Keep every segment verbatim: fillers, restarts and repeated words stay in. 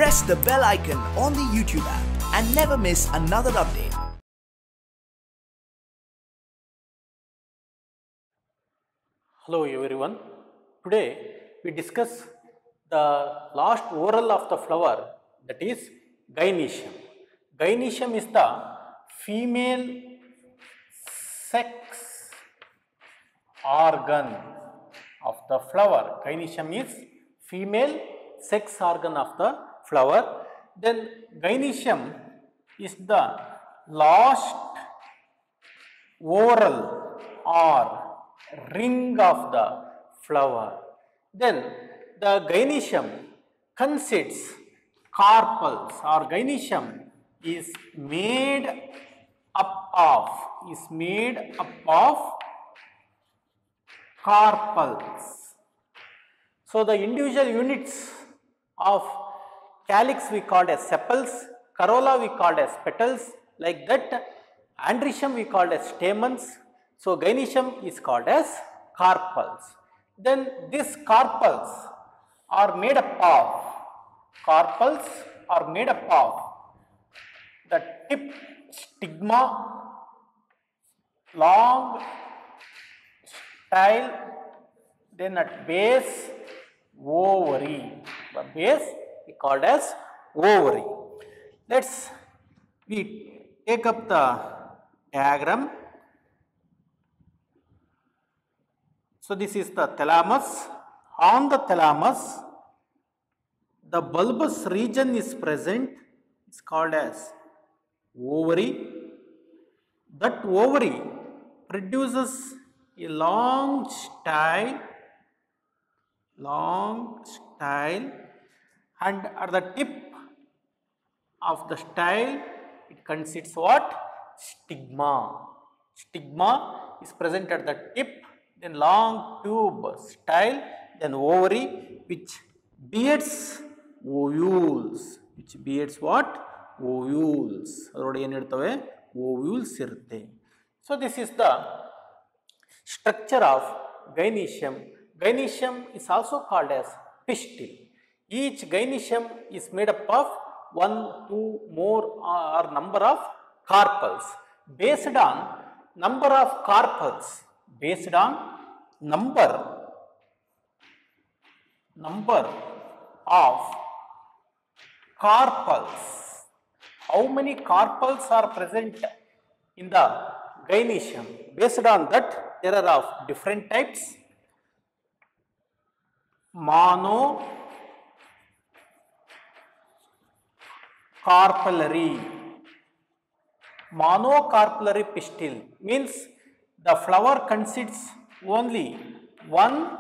press the bell icon on the YouTube app and never miss another update. Hello everyone. Today we discuss the last whorl of the flower, that is gynoecium. Gynoecium is the female sex organ of the flower. Gynoecium is female sex organ of the flower. Then gynoecium is the last whorl or ring of the flower. Then the gynoecium consists carpels, or gynoecium is made up of is made up of carpels. So the individual units of calyx we called as sepals, corolla we called as petals, like that. Androecium we called as stamens. So gynoecium is called as carpels. Then these carpels are made up of carpels are made up of the tip stigma, long style, then at base ovary. The base we called as ovary. Let's we take up the diagram. So this is the thalamus. On the thalamus, the bulbous region is present. It's called as ovary. That ovary produces a long style, long style, and at the tip of the style, it consists what? Stigma. Stigma is present at the tip, then long tube style, then ovary which bears ovules, which bears what? Ovules. Ovules irutte. So this is the structure of gynoecium. Gynoecium is also called as pistil. Each gynoecium is made up of one, two more or number of carpels. Based on number of carpels, based on number number of carpels, how many carpels are present in the gynoecium, based on that there are of different types: mono carpellary. Monocarpellary pistil means the flower consists only one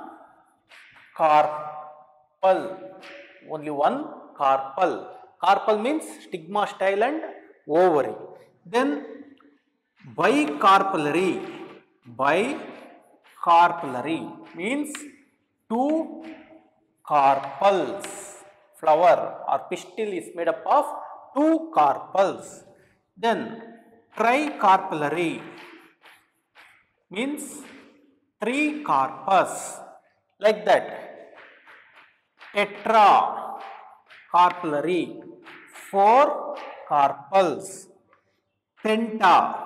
carpel, only one carpel. Carpel means stigma style and ovary. Then bicarpellary, bicarpellary means two carpels. Flower or pistil is made up of two carpels. Then tricarpellary means three carpels, like that. Tetracarpellary, four carpels. Penta,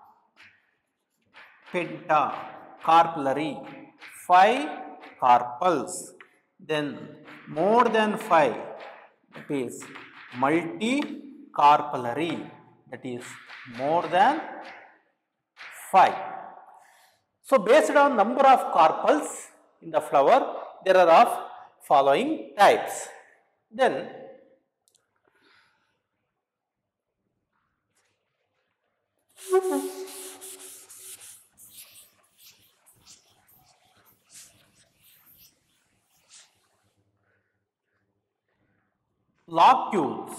pentacarpellary, five carpels. Then more than five, that is multicarpellary, that is more than five. So based on number of carpels in the flower, there are of following types. Then locules.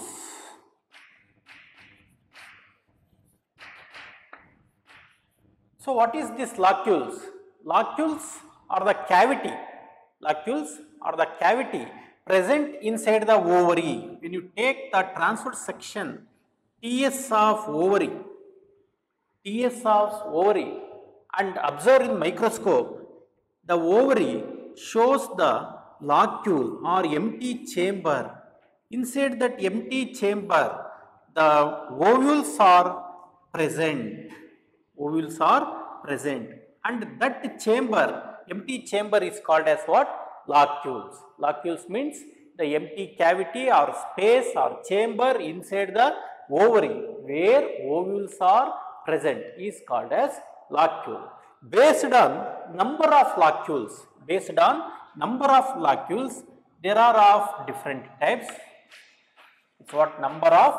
So what is this locules? Locules are the cavity. Locules are the cavity present inside the ovary. When you take the transverse section T S of ovary, T S of ovary and observe in microscope, the ovary shows the locule or empty chamber Inside that empty chamber, the ovules are present. Ovules are present. And that chamber, empty chamber is called as what? Locules. Locules means the empty cavity or space or chamber inside the ovary where ovules are present is called as locule. Based on number of locules, based on number of locules, there are of different types. It's what number of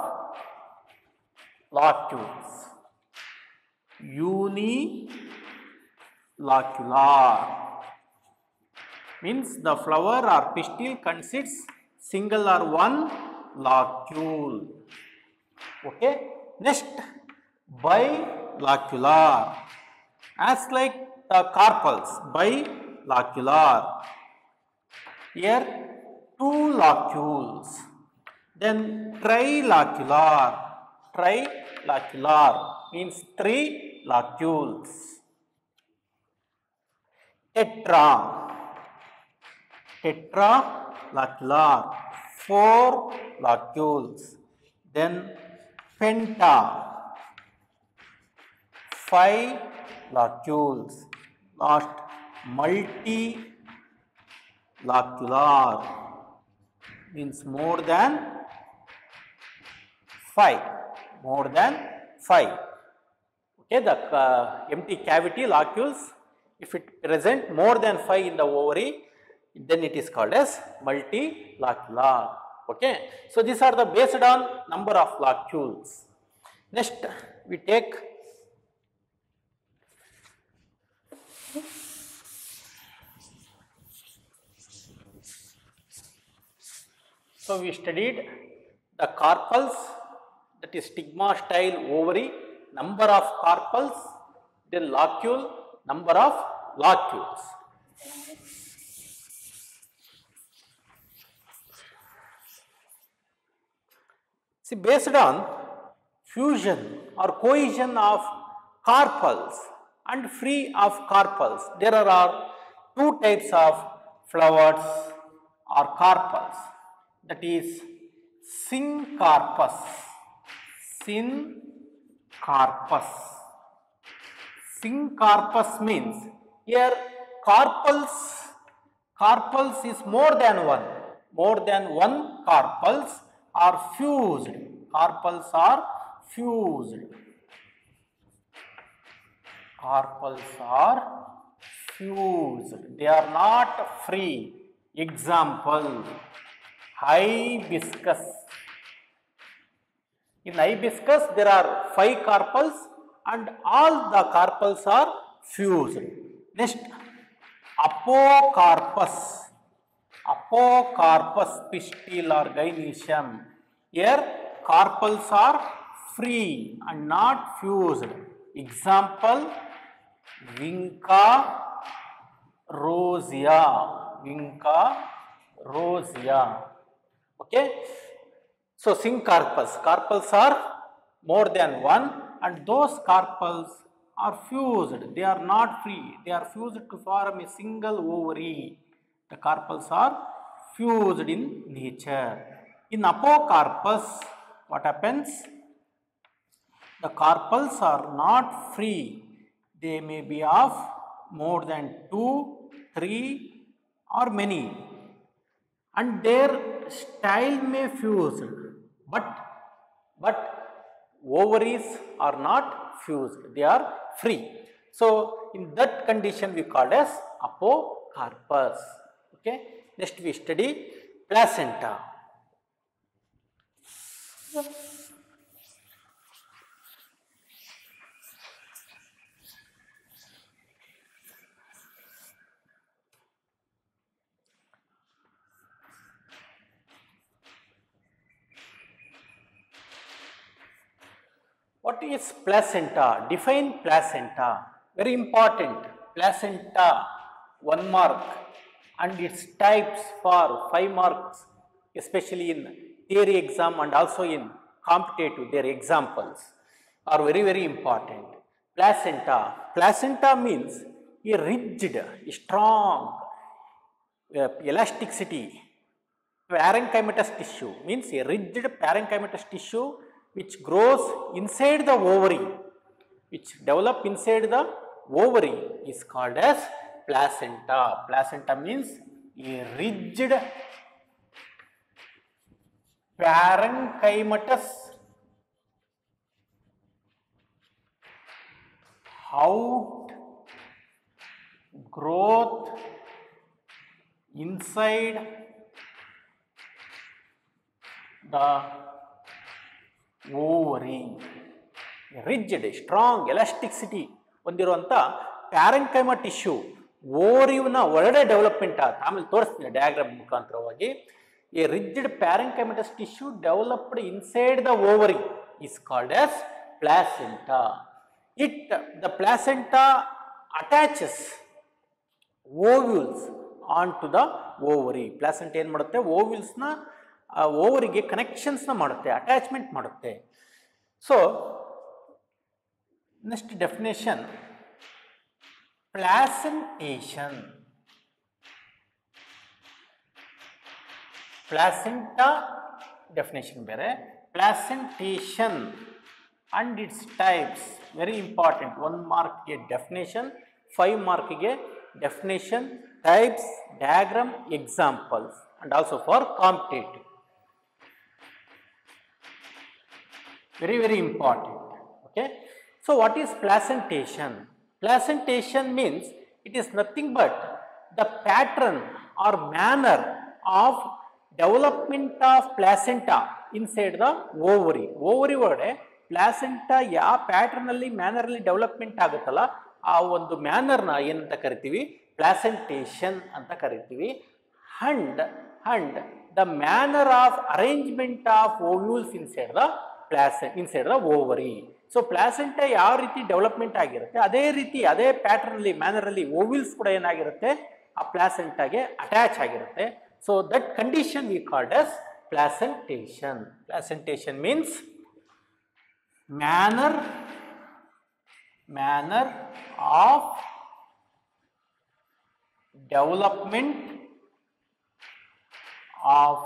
locules. Unilocular means the flower or pistil consists single or one locule. Okay. Next, bilocular, as like the carpels, bilocular. Here two locules. Then trilocular, trilocular means three locules. Tetra, tetralocular, four locules. Then penta, five locules. Last, multilocular means more than five, more than five. Okay, the uh, empty cavity locules, if it present more than five in the ovary, then it is called as multilocular. Okay, so these are the based on number of locules. Next, we take so we studied the carpels, that is stigma style ovary, number of carpels, then locule, number of locules. See, based on fusion or cohesion of carpels and free of carpels, there are two types of flowers or carpels, that is syncarpus, syncarpus. Syncarpus means here carpels, carpels is more than one, more than one carpels are fused, carpels are fused, carpels are fused, they are not free. Example, hibiscus. In hibiscus there are five carpels and all the carpels are fused. Next, apocarpus, apocarpus pistil or gynoecium. Here carpels are free and not fused. Example, vinca rosea, vinca rosea. Okay. So, syncarpus, carpels are more than one and those carpels are fused, they are not free, they are fused to form a single ovary. The carpels are fused in nature. In apocarpus, what happens? The carpels are not free, they may be of more than two, three or many, and their style may fuse, but but ovaries are not fused, they are free. So, in that condition we call as apocarpus. Okay. Next we study placenta. What is placenta? Define placenta. Very important. Placenta, one mark, and its types for five marks, especially in theory exam and also in competitive, their examples are very, very important. Placenta. Placenta means a rigid, strong, uh, elasticity, parenchymatous tissue means a rigid parenchymatous tissue which grows inside the ovary, which develop inside the ovary is called as placenta. Placenta means a rigid parenchymatous outgrowth inside the ovary. Rigid, strong, elasticity ಹೊಂದಿರುವಂಥ ಪ್ಯಾರೆಂಕೈಮ tissue ಓರಿವ್ನ ಒಳಗಡೆ development ಆಗುತ್ತೆ. ಆಮೇಲೆ ತೋರಿಸ್ತೀನಿ diagram ಮುಖಾಂತರವಾಗಿ. A rigid parenchymatous tissue developed inside the ovary is called as placenta. It, the placenta attaches ovules onto the ovary. Placenta ಏನು ಮಾಡುತ್ತೆ, ಓವ್ಯೂಲ್ಸ್ನ ಓವರಿಗೆ ಕನೆಕ್ಷನ್ಸ್ನ ಮಾಡುತ್ತೆ, attachment ಮಾಡುತ್ತೆ. So next definition, placentation. Placenta definition ಬೇರೆ, placentation and its types very important. One mark ಗೆ definition, five mark ಗೆ definition, types, diagram, examples, and also for competitive. Very very important. Okay. So what is placentation? Placentation means it is nothing but the pattern or manner of development of placenta inside the ovary. Ovary ಒಳಗಡೆ placenta ಯಾವ pattern ಅಲ್ಲಿ manner ಅಲ್ಲಿ development ಆಗುತ್ತಲ್ಲ ಆ ಒಂದು ಮ್ಯಾನರ್ನ ಏನಂತ ಕರಿತೀವಿ, ಪ್ಲಾಸೆಂಟೇಷನ್ ಅಂತ ಕರಿತೀವಿ. And and the manner of arrangement of ovules inside the place inside the ovary. So placenta ಯಾವ ರೀತಿ ಡೆವಲಪ್ಮೆಂಟ್ ಆಗಿರುತ್ತೆ ಅದೇ ರೀತಿ ಅದೇ ಪ್ಯಾಟರ್ನ್ ಅಲ್ಲಿ ಮ್ಯಾನರ್ ಅಲ್ಲಿ ಓವ್ಯೂಲ್ಸ್ ಕೂಡ ಏನಾಗಿರುತ್ತೆ ಆ ಪ್ಲಾಸೆಂಟಾಗೆ ಅಟ್ಯಾಚ್ ಆಗಿರುತ್ತೆ. So that condition we called as placentation. Placentation means manner manner of development of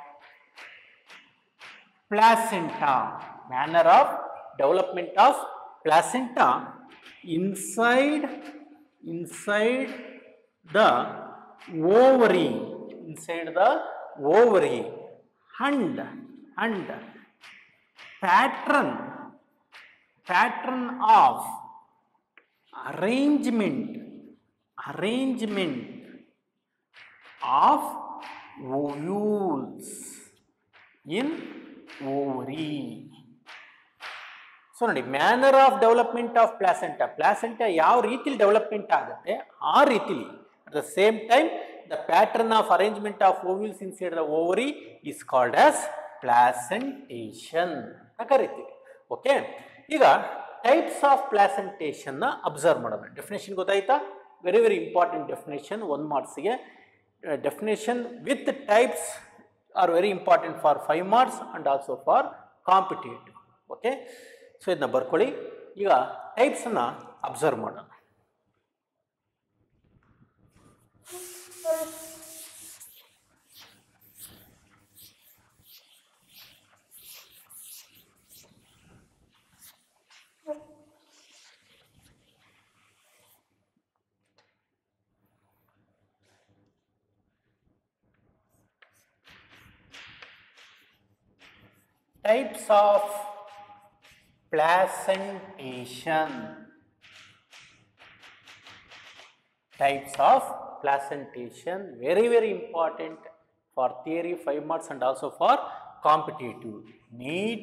placenta, manner of development of placenta inside inside the ovary, inside the ovary, and and pattern pattern of arrangement arrangement of ovules in ovary. So ನೋಡಿ, manner of development of placenta, placenta ಯಾವ ರೀತಿಲಿ development ಆಗುತ್ತೆ ಆ ರೀತಿಲಿ, at the same time the pattern of arrangement of ovules inside the ovary is called as placentation ಅಂತ ಕರಿತೀವಿ. Okay, ಈಗ types of ಪ್ಲಾಸೆಂಟೇಷನ್ನ ಅಬ್ಸರ್ವ್ ಮಾಡೋಣ. ಡೆಫಿನೇಷನ್ ಗೊತ್ತಾಯ್ತಾ? Very very important definition, one ಮಾರ್ಕ್ಸ್ಗೆ. Definition with types are very important for five marks and also for competitive. Okay, so ಇದನ್ನ ಬರ್ಕೊಳ್ಳಿ. ಈಗ ಟೈಪ್ಸನ್ನು ಅಬ್ಸರ್ವ್ ಮಾಡೋಣ. Types of placentation. Types of placentation, very very important for theory five marks and also for competitive. NEET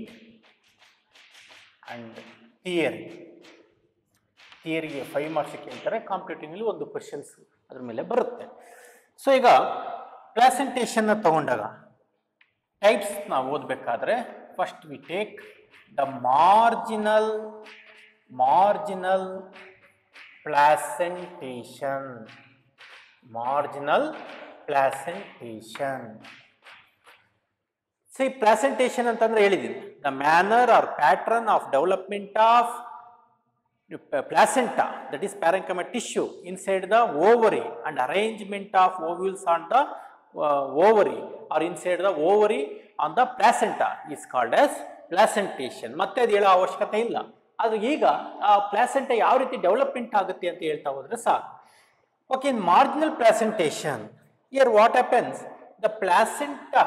and theory. ಥಿಯರಿಗೆ five marks ಕೇಳ್ತಾರೆ, competitively ಒಂದು questions ಅದ್ರ ಮೇಲೆ ಬರುತ್ತೆ. ಸೊ ಈಗ ಪ್ಲಾಸೆಂಟೇಷನ್ನ ತಗೊಂಡಾಗ ಟೈಪ್ಸ್ ನಾವು ಓದಬೇಕಾದ್ರೆ first we take the marginal marginal placentation. Marginal placentation. See placentation ಅಂತಂದ್ರೆ ಹೇಳಿದ್ದೀನಿ, the manner or pattern of development of placenta, that is parenchyma tissue inside the ovary and arrangement of ovules on the ovary or inside the ovary on the placenta is called as placentation. ಮತ್ತೆ ಅದು ಹೇಳೋ ಅವಶ್ಯಕತೆ ಇಲ್ಲ. ಅದು ಈಗ ಆ placenta ಯಾವ ರೀತಿ ಡೆವಲಪ್ಮೆಂಟ್ ಆಗುತ್ತೆ ಅಂತ ಹೇಳ್ತಾ ಹೋದ್ರೆ ಸಾಕು. Okay, in marginal placentation, here what happens? The placenta,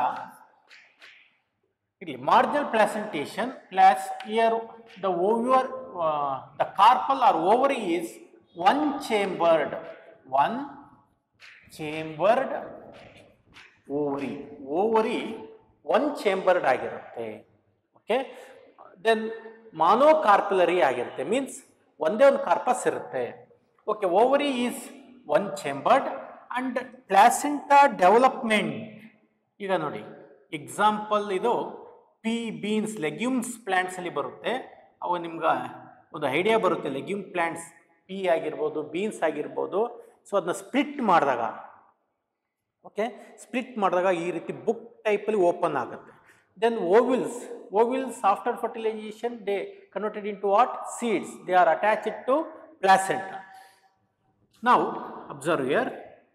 marginal placentation, plus here the ovular, uh, the carpel or ovary is one chambered, one chambered ovary. Ovary one chambered ಆಗಿರುತ್ತೆ. Okay, then monocarpellary ಆಗಿರುತ್ತೆ, means ಒಂದೇ ಒಂದು corpus ಇರುತ್ತೆ. Okay, ovary is one chambered and placenta development. ಈಗ ನೋಡಿ example ಇದು P beans legumes plants ಅಲ್ಲಿ ಬರುತ್ತೆ. ಅವು ನಿಮ್ಗೆ ಒಂದು ಐಡಿಯಾ ಬರುತ್ತೆ. ಲೆಗ್ಯೂಮ್ ಪ್ಲಾಂಟ್ಸ್ ಪಿ ಆಗಿರ್ಬೋದು, ಬೀನ್ಸ್ ಆಗಿರ್ಬೋದು. ಸೊ ಅದನ್ನ ಸ್ಪ್ಲಿಟ್ ಮಾಡಿದಾಗ, ಓಕೆ, ಸ್ಪ್ಲಿಟ್ ಮಾಡಿದಾಗ ಈ ರೀತಿ ಬುಕ್ ಟೈಪಲ್ಲಿ ಓಪನ್ ಆಗುತ್ತೆ. Then ovules, ovules after fertilization they converted into what? Seeds. They are attached to placenta. Now observe here,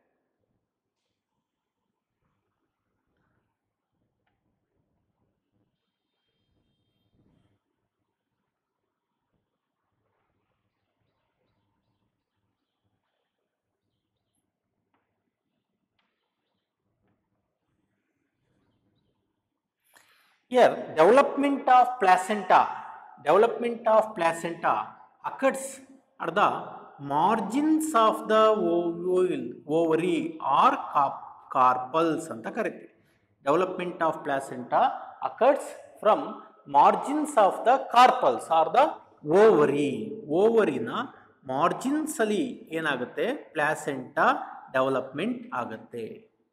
here development of placenta, development of placenta occurs at the margins of the ovary or carpels ಅಂತ ಕರಿತೀವಿ. Development of placenta occurs from margins of the carpels or the ovary. ಓವರಿನ margins ಅಲ್ಲಿ ಏನಾಗುತ್ತೆ? Placenta development ಆಗುತ್ತೆ.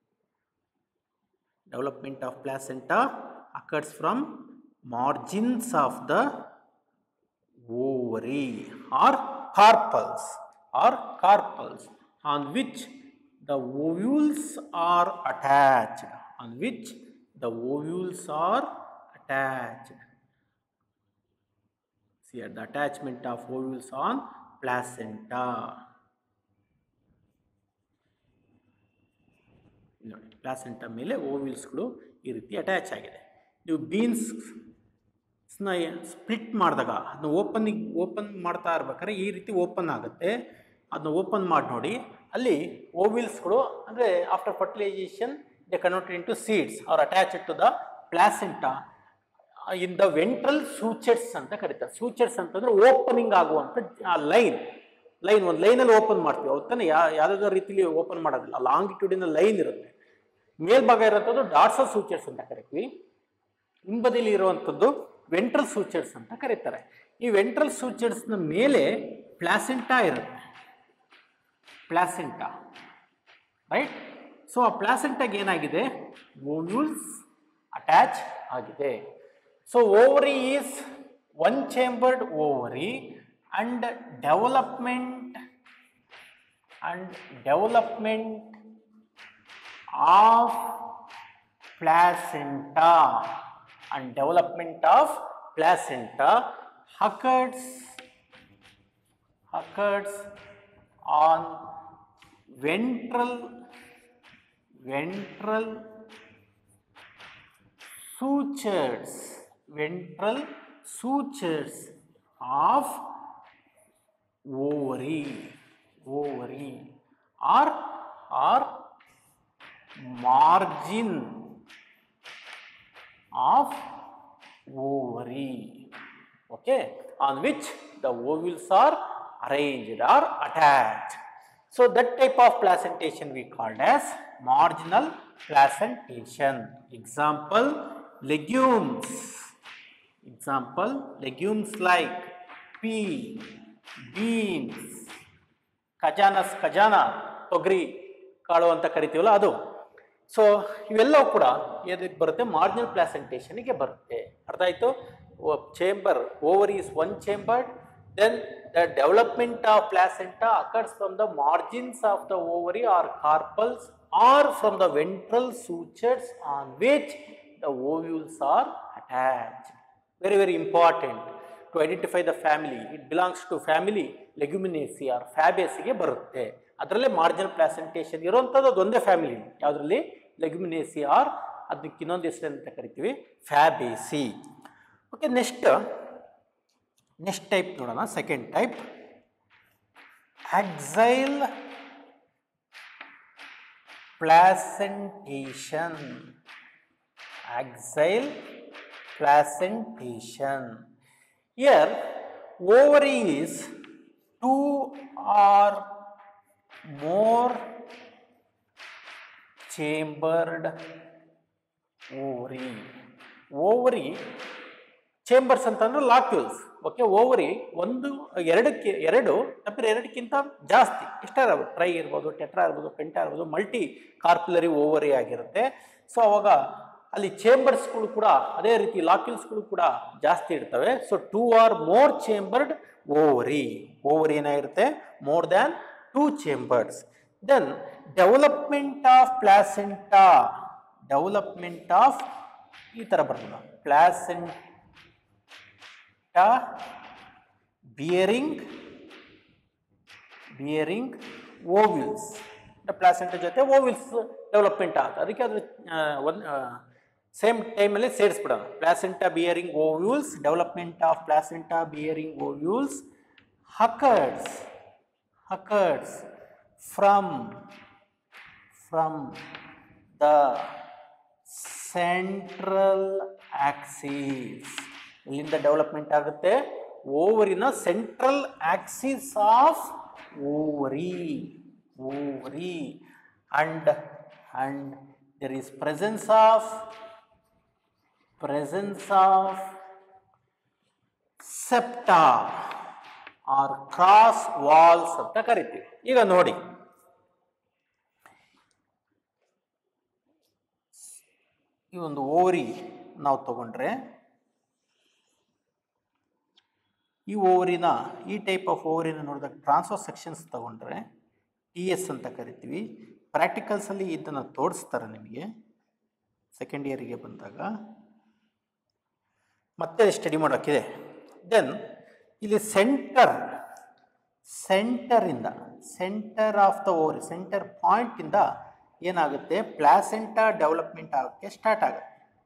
Development of placenta occurs from margins of the ovary or carpels or carpels on which the ovules are attached, on which the ovules are attached. See here the attachment of ovules on placenta. ನೋಡಿ, placenta ಮೇಲೆ ಓವ್ಯೂಲ್ಸ್ಗಳು ಈ ರೀತಿ attach ಆಗಿದೆ. ನೀವು beans split ಮಾಡಿದಾಗ ಅದನ್ನ opening open ಮಾಡ್ತಾ ಇರ್ಬೇಕಾದ್ರೆ ಈ ರೀತಿ ಓಪನ್ ಆಗುತ್ತೆ. ಅದನ್ನ ಓಪನ್ ಮಾಡಿ ನೋಡಿ, ಅಲ್ಲಿ ಓವಿಲ್ಸ್ಗಳು ಅಂದರೆ after fertilization they converted into seeds are attached to the placenta in the ventral sutures ಅಂತ ಕರೀತಾರೆ. ಸೂಚರ್ಸ್ ಅಂತಂದ್ರೆ ಓಪನಿಂಗ್ ಆಗುವಂಥ ಲೈನ್ ಲೈನ್ ಒಂದು ಲೈನಲ್ಲಿ ಓಪನ್ ಮಾಡ್ತೀವಿ. ಅವತ್ತಾನೆ ಯಾ ಯಾವುದಾದ್ರೂ ರೀತಿಲಿ ಓಪನ್ ಮಾಡೋದಿಲ್ಲ. ಲಾಂಗಿಟ್ಯೂಡಿನ ಲೈನ್ ಇರುತ್ತೆ. ಮೇಲ್ಭಾಗ ಇರುವಂಥದ್ದು ಡಾರ್ಸಲ್ ಸೂಚರ್ಸ್ ಅಂತ ಕರಿತೀವಿ. ಹಿಂಬದಿಲಿ ಇರುವಂಥದ್ದು ವೆಂಟ್ರಲ್ ಸೂಚರ್ಸ್ ಅಂತ ಕರೀತಾರೆ. ಈ ವೆಂಟ್ರಲ್ ಸೂಚರ್ಸ್ನ ಮೇಲೆ ಪ್ಲಾಸೆಂಟಾ ಇರುತ್ತೆ. Placenta, right? ಸೊ ಆ ಪ್ಲಾಸೆಂಟಾಗೆ ಏನಾಗಿದೆ? ಓವ್ಯೂಲ್ಸ್ ಅಟ್ಯಾಚ್ ಆಗಿದೆ. So ovary is one chambered ovary and development and development of placenta and development of placenta occurs occurs on ventral ventral sutures ventral sutures of ovary ovary or or margin of ovary, okay, on which the ovules are arranged or attached. So that type of placentation we called as marginal placentation. Example, legumes. Example, legumes like pea, beans, Cajanus, ಖಜಾನ ತೊಗರಿ ಕಾಳು ಅಂತ ಕರಿತೀವಲ್ಲ ಅದು. So ಇವೆಲ್ಲವೂ ಕೂಡ ಎದಕ್ಕೆ ಬರುತ್ತೆ? ಮಾರ್ಜಿನಲ್ ಪ್ಲಾಸೆಂಟೇಷನ್ಗೆ ಬರುತ್ತೆ. ಅರ್ಥ ಆಯಿತು? Chamber, ovary is one chambered, then the development of placenta occurs from the margins of the ovary or carpels or from the ventral sutures on which the ovules are attached. Very very important to identify the family. It belongs to family leguminosae or ಫ್ಯಾಬೇಸಿಗೆ ಬರುತ್ತೆ. ಅದರಲ್ಲೇ marginal placentation ಇರುವಂಥದ್ದು ಅದೊಂದೇ family. ಯಾವುದರಲ್ಲಿ? ಲೆಗ್ಯುಮಿನೇಸಿ R ಅದಕ್ಕೆ ಇನ್ನೊಂದು ಹೆಸರು ಅಂತ ಕರಿತೀವಿ fabaceae. Okay, next next type ನೋಡೋಣ. Second type axial placentation. Axial placentation. Here ovary is two or more chambered ovary. Ovary chambers ಅಂತಂದ್ರೆ ಲಾಕ್ಯೂಲ್ಸ್. ಓಕೆ, ಓವರಿ ಒಂದು ಎರಡಕ್ಕೆ ಎರಡು ತಪ್ಪಿರ ಎರಡಕ್ಕಿಂತ ಜಾಸ್ತಿ ಎಷ್ಟೇ ಇರ್ಬೋದು, ಟ್ರೈ ಇರ್ಬೋದು, ಟೆಟ್ರಾ ಇರ್ಬೋದು, ಪೆಂಟಾ ಇರ್ಬೋದು, ಮಲ್ಟಿ ಕಾರ್ಪುಲರಿ ಓವರಿ ಆಗಿರುತ್ತೆ. ಸೊ ಅವಾಗ ಅಲ್ಲಿ ಚೇಂಬರ್ಸ್ಗಳು ಕೂಡ ಅದೇ ರೀತಿ ಲಾಕ್ಯೂಲ್ಸ್ಗಳು ಕೂಡ ಜಾಸ್ತಿ ಇರ್ತವೆ. So two or more chambered ovary. Ovary ಏನಾಗಿರುತ್ತೆ, more than two chambers. Then development of placenta. Development of ಈ ಥರ ಬರ್ತದೆ, placenta bearing bearing ovules. Placenta ಜೊತೆ ಓವ್ಯೂಲ್ಸ್ ಡೆವಲಪ್ಮೆಂಟ್ ಆಗುತ್ತೆ. ಅದಕ್ಕೆ ಅದ್ರ ಒಂದು ಸೇಮ್ ಟೈಮಲ್ಲಿ ಸೇರಿಸ್ಬಿಡೋಣ. Placenta bearing ovules, development of placenta bearing ovules occurs occurs from from the central axis. ಇಲ್ಲಿಂದ ಡೆವಲಪ್ಮೆಂಟ್ ಆಗುತ್ತೆ ಓವರಿನ central axis of ovary ovary and and there is presence of presence of septa or cross walls ಅಂತ ಕರಿತೀವಿ. ಈಗ ನೋಡಿ, ಈ ಒಂದು ovary ನಾವು ತಗೊಂಡ್ರೆ, ಈ ಓವರಿನ ಈ ಟೈಪ್ ಆಫ್ ಓವರಿನ ನೋಡಿದಾಗ ಟ್ರಾನ್ಸ್ಫರ್ ಸೆಕ್ಷನ್ಸ್ ತಗೊಂಡ್ರೆ ಟಿ ಎಸ್ ಅಂತ ಕರಿತೀವಿ. ಪ್ರಾಕ್ಟಿಕಲ್ಸಲ್ಲಿ ಇದನ್ನು ತೋರಿಸ್ತಾರೆ ನಿಮಗೆ ಸೆಕೆಂಡ್ ಇಯರಿಗೆ ಬಂದಾಗ, ಮತ್ತೆ ಸ್ಟಡಿ ಮಾಡೋಕ್ಕಿದೆ. ದೆನ್ ಇಲ್ಲಿ ಸೆಂಟರ್ ಸೆಂಟರಿಂದ centre of the ovary, centre ಪಾಯಿಂಟಿಂದ ಏನಾಗುತ್ತೆ, ಪ್ಲಾಸೆಂಟಾ ಡೆವಲಪ್ಮೆಂಟ್ ಆಗೋಕ್ಕೆ ಸ್ಟಾರ್ಟ್ ಆಗುತ್ತೆ.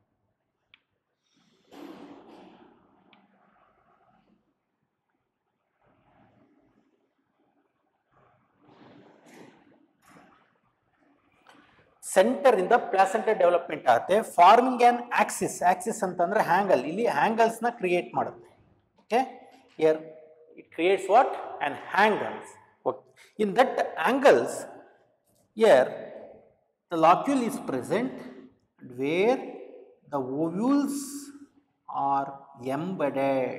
ಸೆಂಟರ್ ಇಂದ ಪ್ಲಾಸೆಂಟಾ ಡೆವಲಪ್ಮೆಂಟ್ ಆಗುತ್ತೆ. Forming on axis. ಆಕ್ಸಿಸ್ ಅಂತಂದ್ರೆ ಹ್ಯಾಂಗಲ್. ಇಲ್ಲಿ ಹ್ಯಾಂಗಲ್ಸ್ ನ ಕ್ರಿಯೇಟ್ ಮಾಡುತ್ತೆ. Okay, here it creates what on angles. Okay, in that angles here the locule is present where the ovules are embedded.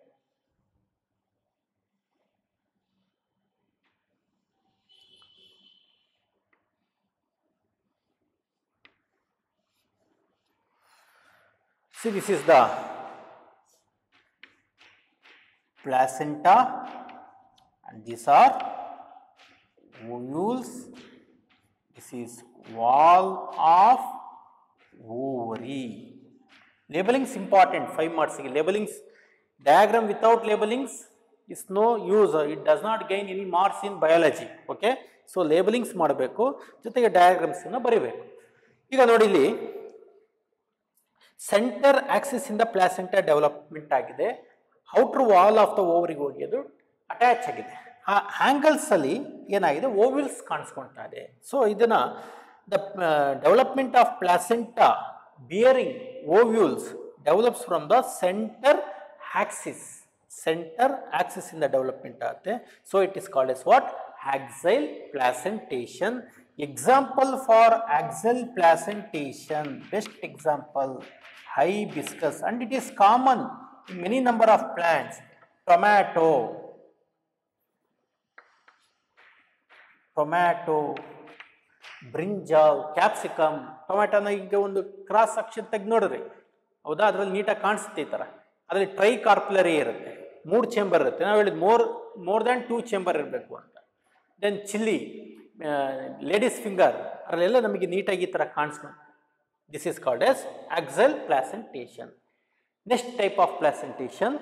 See, this is the placenta and these are ovules. This is wall of ovary. Labeling is important. Five marks. Labelings, diagram without labelings is no use. It does not gain any marks in biology. Okay. So labelings ಮಾಡಬೇಕು, ಜೊತೆಗೆ diagrams ಅನ್ನು ಬರಿಬೇಕು. ಈಗ ನೋಡಿ, ಇಲ್ಲಿ centre axis ಇಂದ placenta development ಆಗಿದೆ. Outer wall of the ಓವರಿಗೆ ಹೋಗಿ ಅದು ಅಟ್ಯಾಚ್ ಆಗಿದೆ. ಆ ಆಂಗಲ್ಸ್ ಅಲ್ಲಿ ಏನಾಗಿದೆ, ಓವ್ಯೂಲ್ಸ್ ಕಾಣಿಸ್ಕೊಳ್ತಾ ಇದೆ. ಸೊ ಇದನ್ನ the development of placenta bearing ovules develops from the centre axis. Centre axis ಇಂದ ಡೆವಲಪ್ಮೆಂಟ್ ಆಗುತ್ತೆ. So it is called as what, axial placentation. Example for axial placentation, best example hibiscus, and it is common in many number of plants. Tomato, tomato, brinjal, capsicum. ಟೊಮ್ಯಾಟೋನ ಈಗ ಒಂದು cross section ತೆಗೆದು ನೋಡ್ರಿ, ಹೌದಾ, ಅದರಲ್ಲಿ ನೀಟಾಗಿ ಕಾಣಿಸುತ್ತೆ. ಈ ಥರ ಅದರಲ್ಲಿ ಟ್ರೈ ಕಾರ್ಪುಲರಿ ಇರುತ್ತೆ, ಮೂರು ಚೇಂಬರ್ ಇರುತ್ತೆ. ನಾವು ಹೇಳಿದ್ more more than two chamber ಇರಬೇಕು ಅಂತ. ದೆನ್ ಚಿಲ್ಲಿ, ಲೇಡೀಸ್ ಫಿಂಗರ್, ಅದರಲ್ಲೆಲ್ಲ ನಮಗೆ ನೀಟಾಗಿ ಈ ಥರ ಕಾಣಿಸ್ಕೊಂಡು, this is called as axial placentation. Next type of placentation,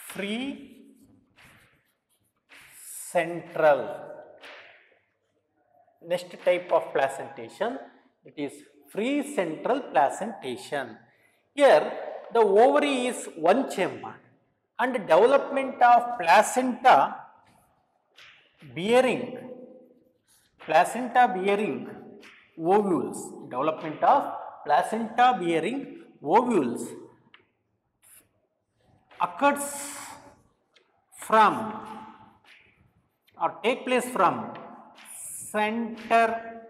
free central. Next type of placentation, it is free central placentation. Here the ovary is one chamber and development of placenta bearing placenta bearing ovules, development of placenta bearing ovules occurs from or take place from center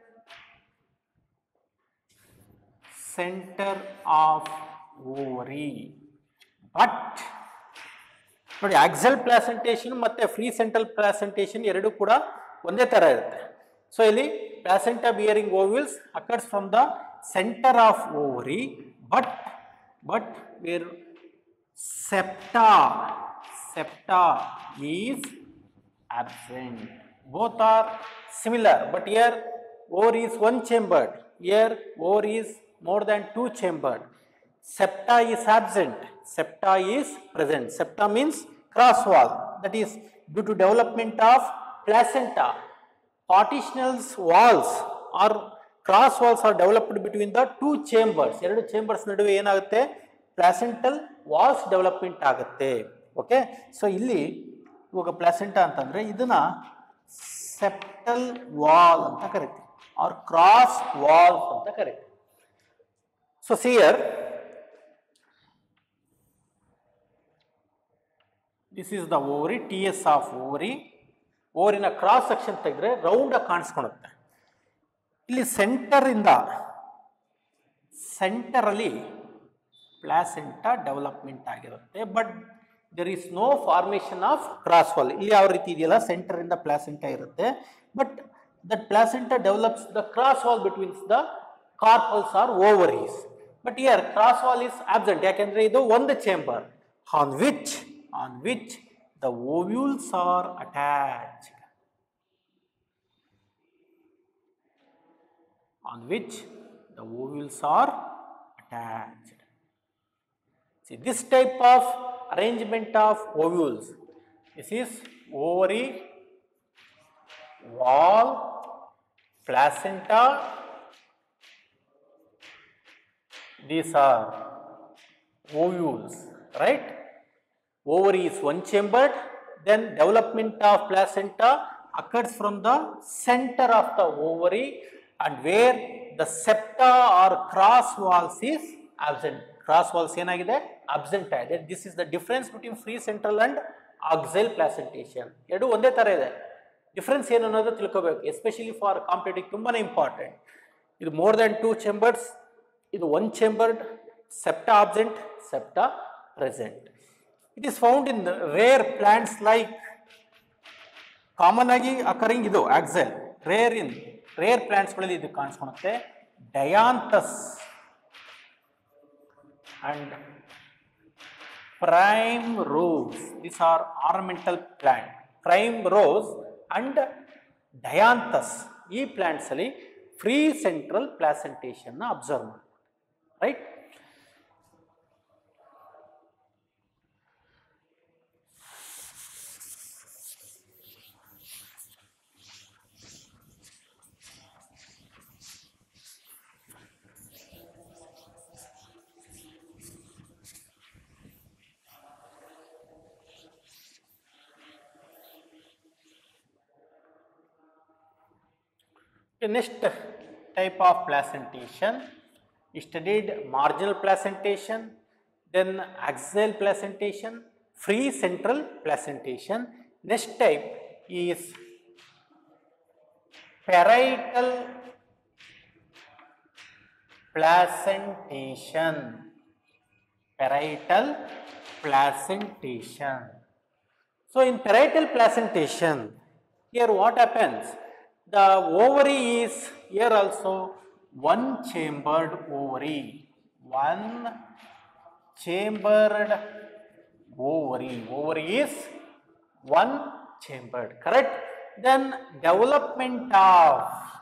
center of ovary. But ನೋಡಿ axial placentation ಮತ್ತು free central placentation ಎರಡು ಕೂಡ ಒಂದೇ ಥರ ಇರುತ್ತೆ. So ಇಲ್ಲಿ placenta bearing ovules occurs from the centre of ovary but but where septa septa is absent. Both are similar, but here ovary is one chambered, here ovary is more than two chambered. Septa is absent, septa is present. Septa means cross wall, that is due to development of placenta. Partitional walls or cross walls are developed between the two chambers. ಎರಡು chambers ನಡುವೆ ಏನಾಗುತ್ತೆ, placental walls development ಆಗುತ್ತೆ. Okay, ಸೊ ಇಲ್ಲಿ ಇವಾಗ placenta ಅಂತಂದರೆ ಇದನ್ನು septal wall ಅಂತ ಕರಿತೀವಿ ಆರ್ ಕ್ರಾಸ್ ವಾಲ್ಸ್ ಅಂತ ಕರಿತೀವಿ. So see here this is the ovary, T S of ovary. ಓವರಿನ ಕ್ರಾಸ್ ಸೆಕ್ಷನ್ ತೆಗೆದ್ರೆ ರೌಂಡಾಗಿ ಕಾಣಿಸ್ಕೊಳುತ್ತೆ. ಇಲ್ಲಿ ಸೆಂಟರಿಂದ ಸೆಂಟರಲ್ಲಿ ಪ್ಲಾಸೆಂಟಾ ಡೆವಲಪ್ಮೆಂಟ್ ಆಗಿರುತ್ತೆ, but there is no formation of cross wall. ಇಲ್ಲಿ ಯಾವ ರೀತಿ ಇದೆಯಲ್ಲ ಸೆಂಟರ್ ಇಂದ ಪ್ಲಾಸೆಂಟಾ ಇರುತ್ತೆ, but that placenta develops the cross wall between the carpels or ovaries. But here cross wall is absent, ಯಾಕೆಂದ್ರೆ ಇದು ಒಂದು chamber on which on which the ovules are attached, on which the ovules are attached. See this type of arrangement of ovules, this is ovary, wall, placenta, these are ovules, right? Ovary is one chambered, then development of placenta occurs from the center of the ovary and where the septa or cross walls is absent. Cross walls ಏನಾಗಿದೆ, absent ಆಗಿದೆ. This is the difference between free central and axial placentation. ಎರಡು ಒಂದೇ ಥರ ಇದೆ, difference ಏನು ಅನ್ನೋದು ತಿಳ್ಕೋಬೇಕು, especially for competitive ತುಂಬಾ ಇಂಪಾರ್ಟೆಂಟ್. ಇದು ಮೋರ್ ದ್ಯಾನ್ ಟೂ ಚೇಂಬರ್ಸ್, ಇದು one chambered, septa absent, septa present. It is found in rare plants like, common ಆಗಿ ಅಕರಿಂಗ್ ಇದು ಆಕ್ಸೆಲ್, ರೇರ್ ಇನ್ ರೇರ್ ಪ್ಲಾಂಟ್ಸ್ಗಳಲ್ಲಿ ಇದು ಕಾಣಿಸ್ಕೊಳುತ್ತೆ. ಡಯಾಂಥಸ್ and prime rose, these are ornamental plant. Prime rose and dianthus, ಈ plants ಅಲ್ಲಿ free central placentation ನ observe ಮಾಡಿ, right? The next type of placentation, we studied marginal placentation, then axial placentation, free central placentation. Next type is parietal placentation. Parietal placentation. So in parietal placentation, here what happens? The ovary is here also one chambered ovary, one chambered ovary. Ovary is one chambered, correct? Then development of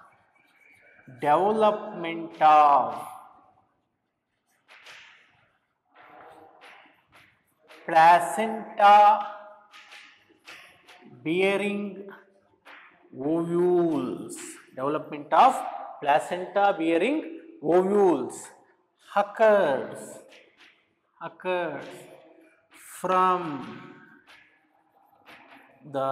development of placenta bearing ovules. Development of placenta bearing ovules occurs occurs from the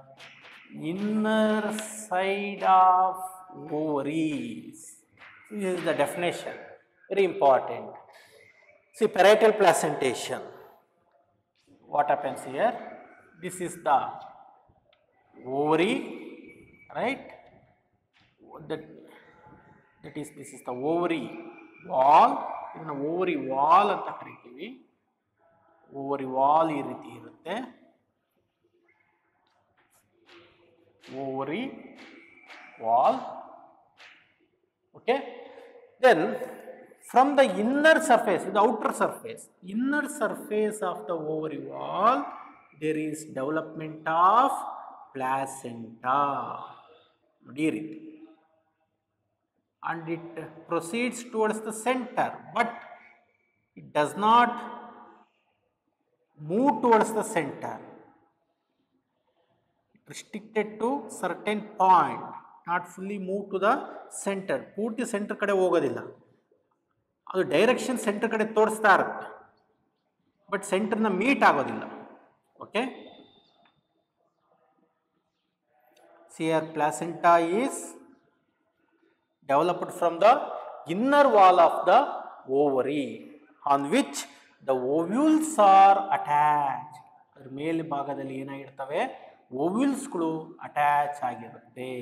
inner side of ovaries. This is the definition, very important. See, parietal placentation. What happens here? This is the ovary, right? That, that is, this is the ovary wall. ಇದನ್ನು ovary wall ಅಂತ ಕರಿತೀವಿ. ovary wall ಈ ರೀತಿ ಇರುತ್ತೆ. ovary wall. Okay. Then from the inner surface, the outer surface, inner surface of the ovary wall, there is development of placenta. And it proceeds towards the center, but it does not move towards the center. Restricted to certain point, not fully move to the center. Purti center kade hogodilla. ಅದು direction centre ಕಡೆ ತೋರಿಸ್ತಾ ಇರುತ್ತೆ, but ಸೆಂಟರ್ನ meet ಆಗೋದಿಲ್ಲ. Okay, see here placenta is developed from the inner wall of the ovary on which the ovules are attach. ಅದ್ರ ಮೇಲ್ ಭಾಗದಲ್ಲಿ ಏನಾಗಿರ್ತವೆ? ಓವ್ಯೂಲ್ಸ್ಗಳು ಅಟ್ಯಾಚ್ ಆಗಿರುತ್ತೆ.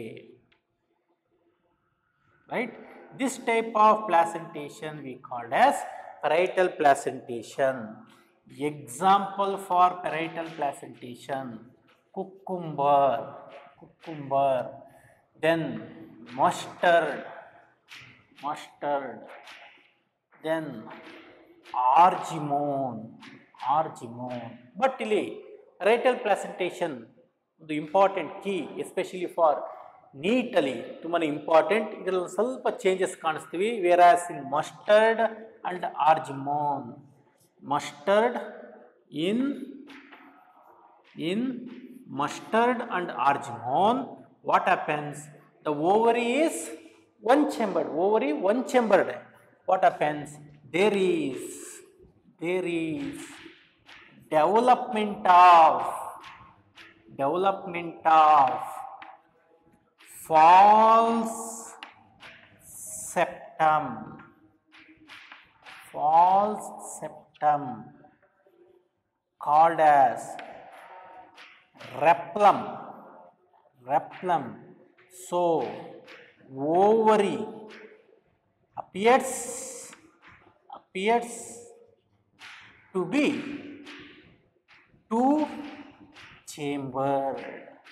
Right, this type of placentation we called as parietal placentation. Example for parietal placentation: cucumber, cucumber, then mustard, mustard, then argemone, argemone. But ಇಲ್ಲಿ parietal placentation ಒಂದು important key, especially for ನೀಟಲಿ ತುಂಬಾ ಇಂಪಾರ್ಟೆಂಟ್. ಇದರಲ್ಲಿ ಸ್ವಲ್ಪ changes ಕಾಣಿಸ್ತೀವಿ. Whereas in mustard and Argemone, mustard in in mustard and Argemone what happens? The ovary is one chambered, ovary one chambered. What happens? There is there is development of development of false septum, false septum called as replum, replum. So ovary appears appears to be two chambered.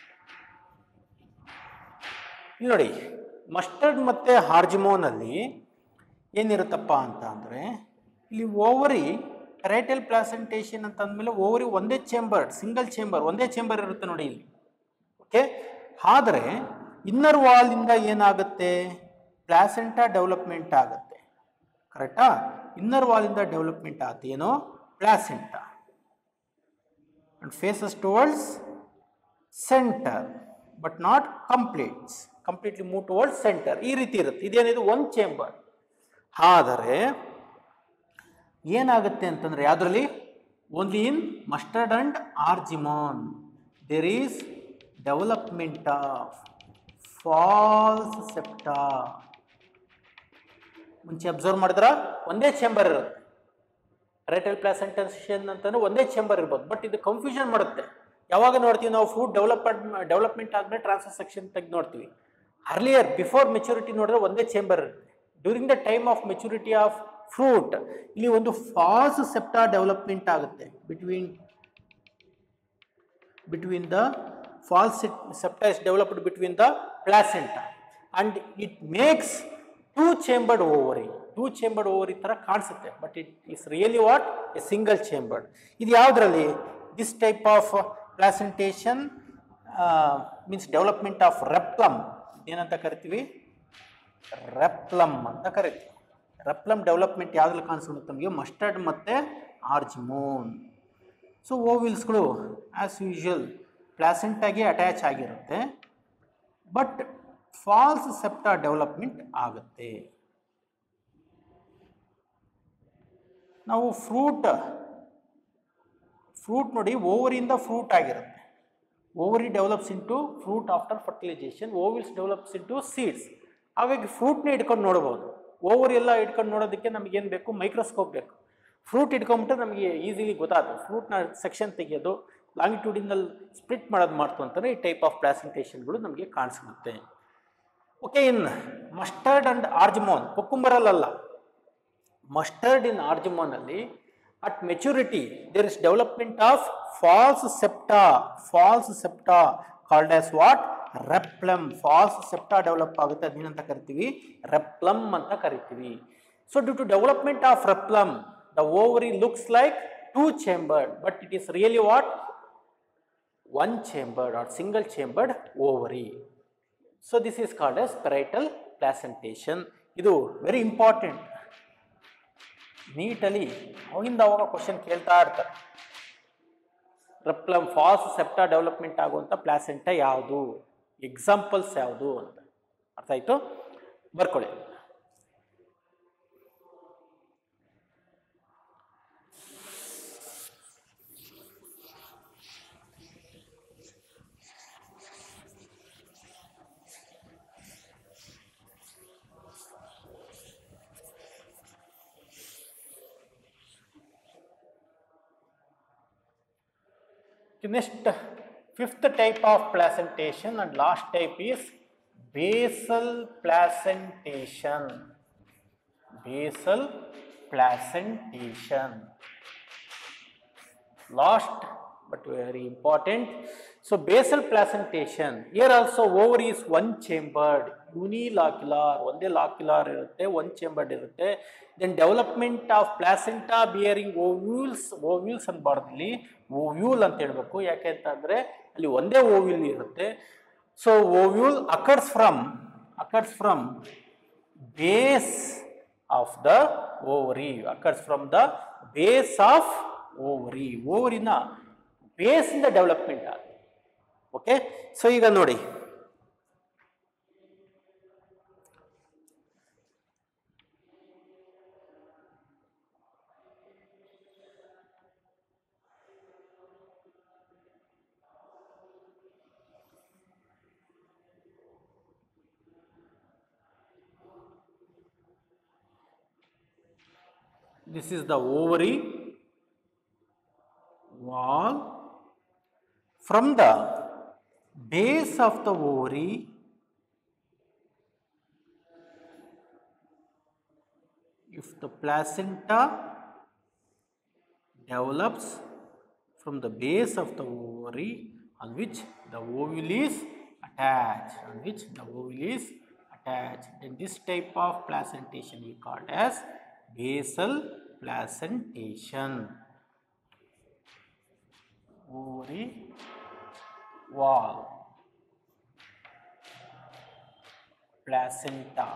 ಇಲ್ಲಿ ನೋಡಿ, mustard ಮತ್ತು ಹಾರ್ಜಿಮೋನಲ್ಲಿ ಏನಿರುತ್ತಪ್ಪ ಅಂತ ಅಂದರೆ, ಇಲ್ಲಿ ovary parietal placentation ಅಂತ ಅಂದಮೇಲೆ ovary ಒಂದೇ chamber, single chamber, ಒಂದೇ ಚೇಂಬರ್ ಇರುತ್ತೆ ನೋಡಿ ಇಲ್ಲಿ. ಓಕೆ, ಆದರೆ ಇನ್ನರ್ ವಾಲಿಂದ ಏನಾಗುತ್ತೆ? ಪ್ಲಾಸೆಂಟಾ ಡೆವಲಪ್ಮೆಂಟ್ ಆಗುತ್ತೆ. ಕರೆಕ್ಟಾ? ಇನ್ನರ್ ವಾಲಿಂದ ಡೆವಲಪ್ಮೆಂಟ್ ಆಗುತ್ತೆ ಏನೋ placenta and faces towards centre, but not completes completely move towards centre. ಈ ರೀತಿ ಇರುತ್ತೆ. ಇದೇನಿದು ಒಂದು ಚೇಂಬರ್. ಆದರೆ ಏನಾಗುತ್ತೆ ಅಂತಂದರೆ, ಯಾವುದರಲ್ಲಿ? Only in mustard and Argemone there is development of false septa. ಮುಂಚೆ ಅಬ್ಸರ್ವ್ ಮಾಡಿದ್ರ ಒಂದೇ ಚೇಂಬರ್ ಇರುತ್ತೆ. parietal placentation ಅಂತಂದ್ರೆ ಒಂದೇ ಚೇಂಬರ್ ಇರ್ಬೋದು, ಬಟ್ ಇದು ಕನ್ಫ್ಯೂಷನ್ ಮಾಡುತ್ತೆ. ಯಾವಾಗ ನೋಡ್ತೀವಿ ನಾವು? ಫ್ರೂಟ್ ಡೆವಲಪ್ಮೆಂಟ್ ಡೆವಲಪ್ಮೆಂಟ್ ಆದ್ಮೇಲೆ ಟ್ರಾನ್ಸ್ಫರ್ ಸೆಕ್ಷನ್ ತೆಗೆದು ನೋಡ್ತೀವಿ. ಅರ್ಲಿಯರ್ ಬಿಫೋರ್ ಮೆಚುರಿಟಿ ನೋಡಿದ್ರೆ ಒಂದೇ ಚೇಂಬರ್ ಇರುತ್ತೆ. During the time of maturity of fruit ಇಲ್ಲಿ ಒಂದು ಫಾಲ್ಸ್ ಸೆಪ್ಟಾ ಡೆವಲಪ್ಮೆಂಟ್ ಆಗುತ್ತೆ. Between between the false septa is developed between the placenta and it makes two chambered ovary. Two chambered ovary ಥರ ಕಾಣಿಸುತ್ತೆ, but it is really what? A single chambered. ಇದು ಯಾವುದರಲ್ಲಿ? This type of placentation means development of ರೆಪ್ಲಮ್ ಏನಂತ ಕರಿತೀವಿ? ರೆಪ್ಲಮ್ ಅಂತ ಕರಿತೀವಿ. ರೆಪ್ಲಮ್ development ಯಾವ್ದ್ರಲ್ಲಿ ಕಾಣಿಸ್ಕೊಂಡು ನಮಗೆ? ಮಸ್ಟರ್ಡ್ ಮತ್ತು ಆರ್ಜಿಮೋನ್. ಸೊ ಓವಿಲ್ಸ್ಗಳು ಆ್ಯಸ್ ಯೂಶುವಲ್ ಪ್ಲಾಸೆಂಟಾಗೆ ಅಟ್ಯಾಚ್ ಆಗಿರುತ್ತೆ, ಬಟ್ ಫಾಲ್ಸ್ ಸೆಪ್ಟಾ ಡೆವಲಪ್ಮೆಂಟ್ ಆಗುತ್ತೆ. ನಾವು ಫ್ರೂಟ್ ಫ್ರೂಟ್ ನೋಡಿ, ಓವರಿಯಿಂದ ಫ್ರೂಟ್ ಆಗಿರುತ್ತೆ. Ovary develops into fruit after fertilization, ovules develops into seeds. ಹಾಗಾಗಿ ಫ್ರೂಟ್ನೇ ಇಟ್ಕೊಂಡು ನೋಡ್ಬೋದು. ಓವರಿ ಎಲ್ಲ ಇಟ್ಕೊಂಡು ನೋಡೋದಕ್ಕೆ ನಮಗೇನು ಬೇಕು? ಮೈಕ್ರೋಸ್ಕೋಪ್ ಬೇಕು. ಫ್ರೂಟ್ ಇಟ್ಕೊಂಬಿಟ್ರೆ ನಮಗೆ ಈಸಿಲಿ ಗೊತ್ತಾಗುತ್ತೆ. ಫ್ರೂಟ್ನ ಸೆಕ್ಷನ್ ತೆಗೆಯೋದು, ಲಾಂಗಿಟ್ಯೂಡಿನಲ್ ಸ್ಪ್ಲಿಟ್ ಮಾಡೋದು ಮಾಡ್ತು ಅಂತಾರೆ. ಈ ಟೈಪ್ ಆಫ್ ಪ್ಲಾಸೆಂಟೇಷನ್ಗಳು ನಮಗೆ ಕಾಣಿಸುತ್ತೆ. Okay, in mustard and Argemone, ಕುಕ್ಕುಂಬರಲ್ಲ, ಮಸ್ಟರ್ಡ್ ಇನ್ ಆರ್ಜಮೋನಲ್ಲಿ at maturity there is development of false septa, false septa called as what? Replum. false septa develop ಆಗುತ್ತೆ, ಅದನ್ನಂತ ಕರಿತೀವಿ replum ಅಂತ ಕರಿತೀವಿ. So due to development of replum, the ovary looks like two chambered, but it is really what? One chambered or single chambered ovary. So this is called as parietal placentation. ಇದು very important. ನೀಟಲ್ಲಿ ಅವಾಗಿಂದ ಅವಾಗ question ಕೇಳ್ತಾ ಇರ್ತಾರೆ. Replum false septa development ಆಗುವಂಥ placenta ಯಾವುದು, examples ಯಾವುದು ಅಂತ. ಅರ್ಥ ಆಯಿತು? ಬರ್ಕೊಳ್ಳಿ. Next, fifth type of placentation and last type is basal placentation. Basal placentation. Last but very important. So basal placentation. Here also ovary is one chambered, unilocular, ಒಂದೇ ಲಾಕ್ಯುಲರ್ ಇರುತ್ತೆ, one chambered ಇರುತ್ತೆ. Then development of placenta bearing ovules, ovules ಅನ್ಬಾರ್ದಲ್ಲಿ ovule ಅಂತ ಹೇಳ್ಬೇಕು. ಯಾಕೆ ಅಂತಂದರೆ ಅಲ್ಲಿ ಒಂದೇ ಓವ್ಯೂಲ್ ಇರುತ್ತೆ. So ovule occurs from occurs from base of the ovary, occurs from the base of ovary. ಓವರಿನ ಬೇಸಿಂದ ಡೆವಲಪ್ಮೆಂಟ್ ಆಗುತ್ತೆ. ಓಕೆ, ಸೊ ಈಗ ನೋಡಿ, this is the ovary wall. From the base of the ovary, if the placenta develops from the base of the ovary on which the ovule is attached, on which the ovule is attached, then this type of placentation we called as basal placentation. Ovary wall, placenta,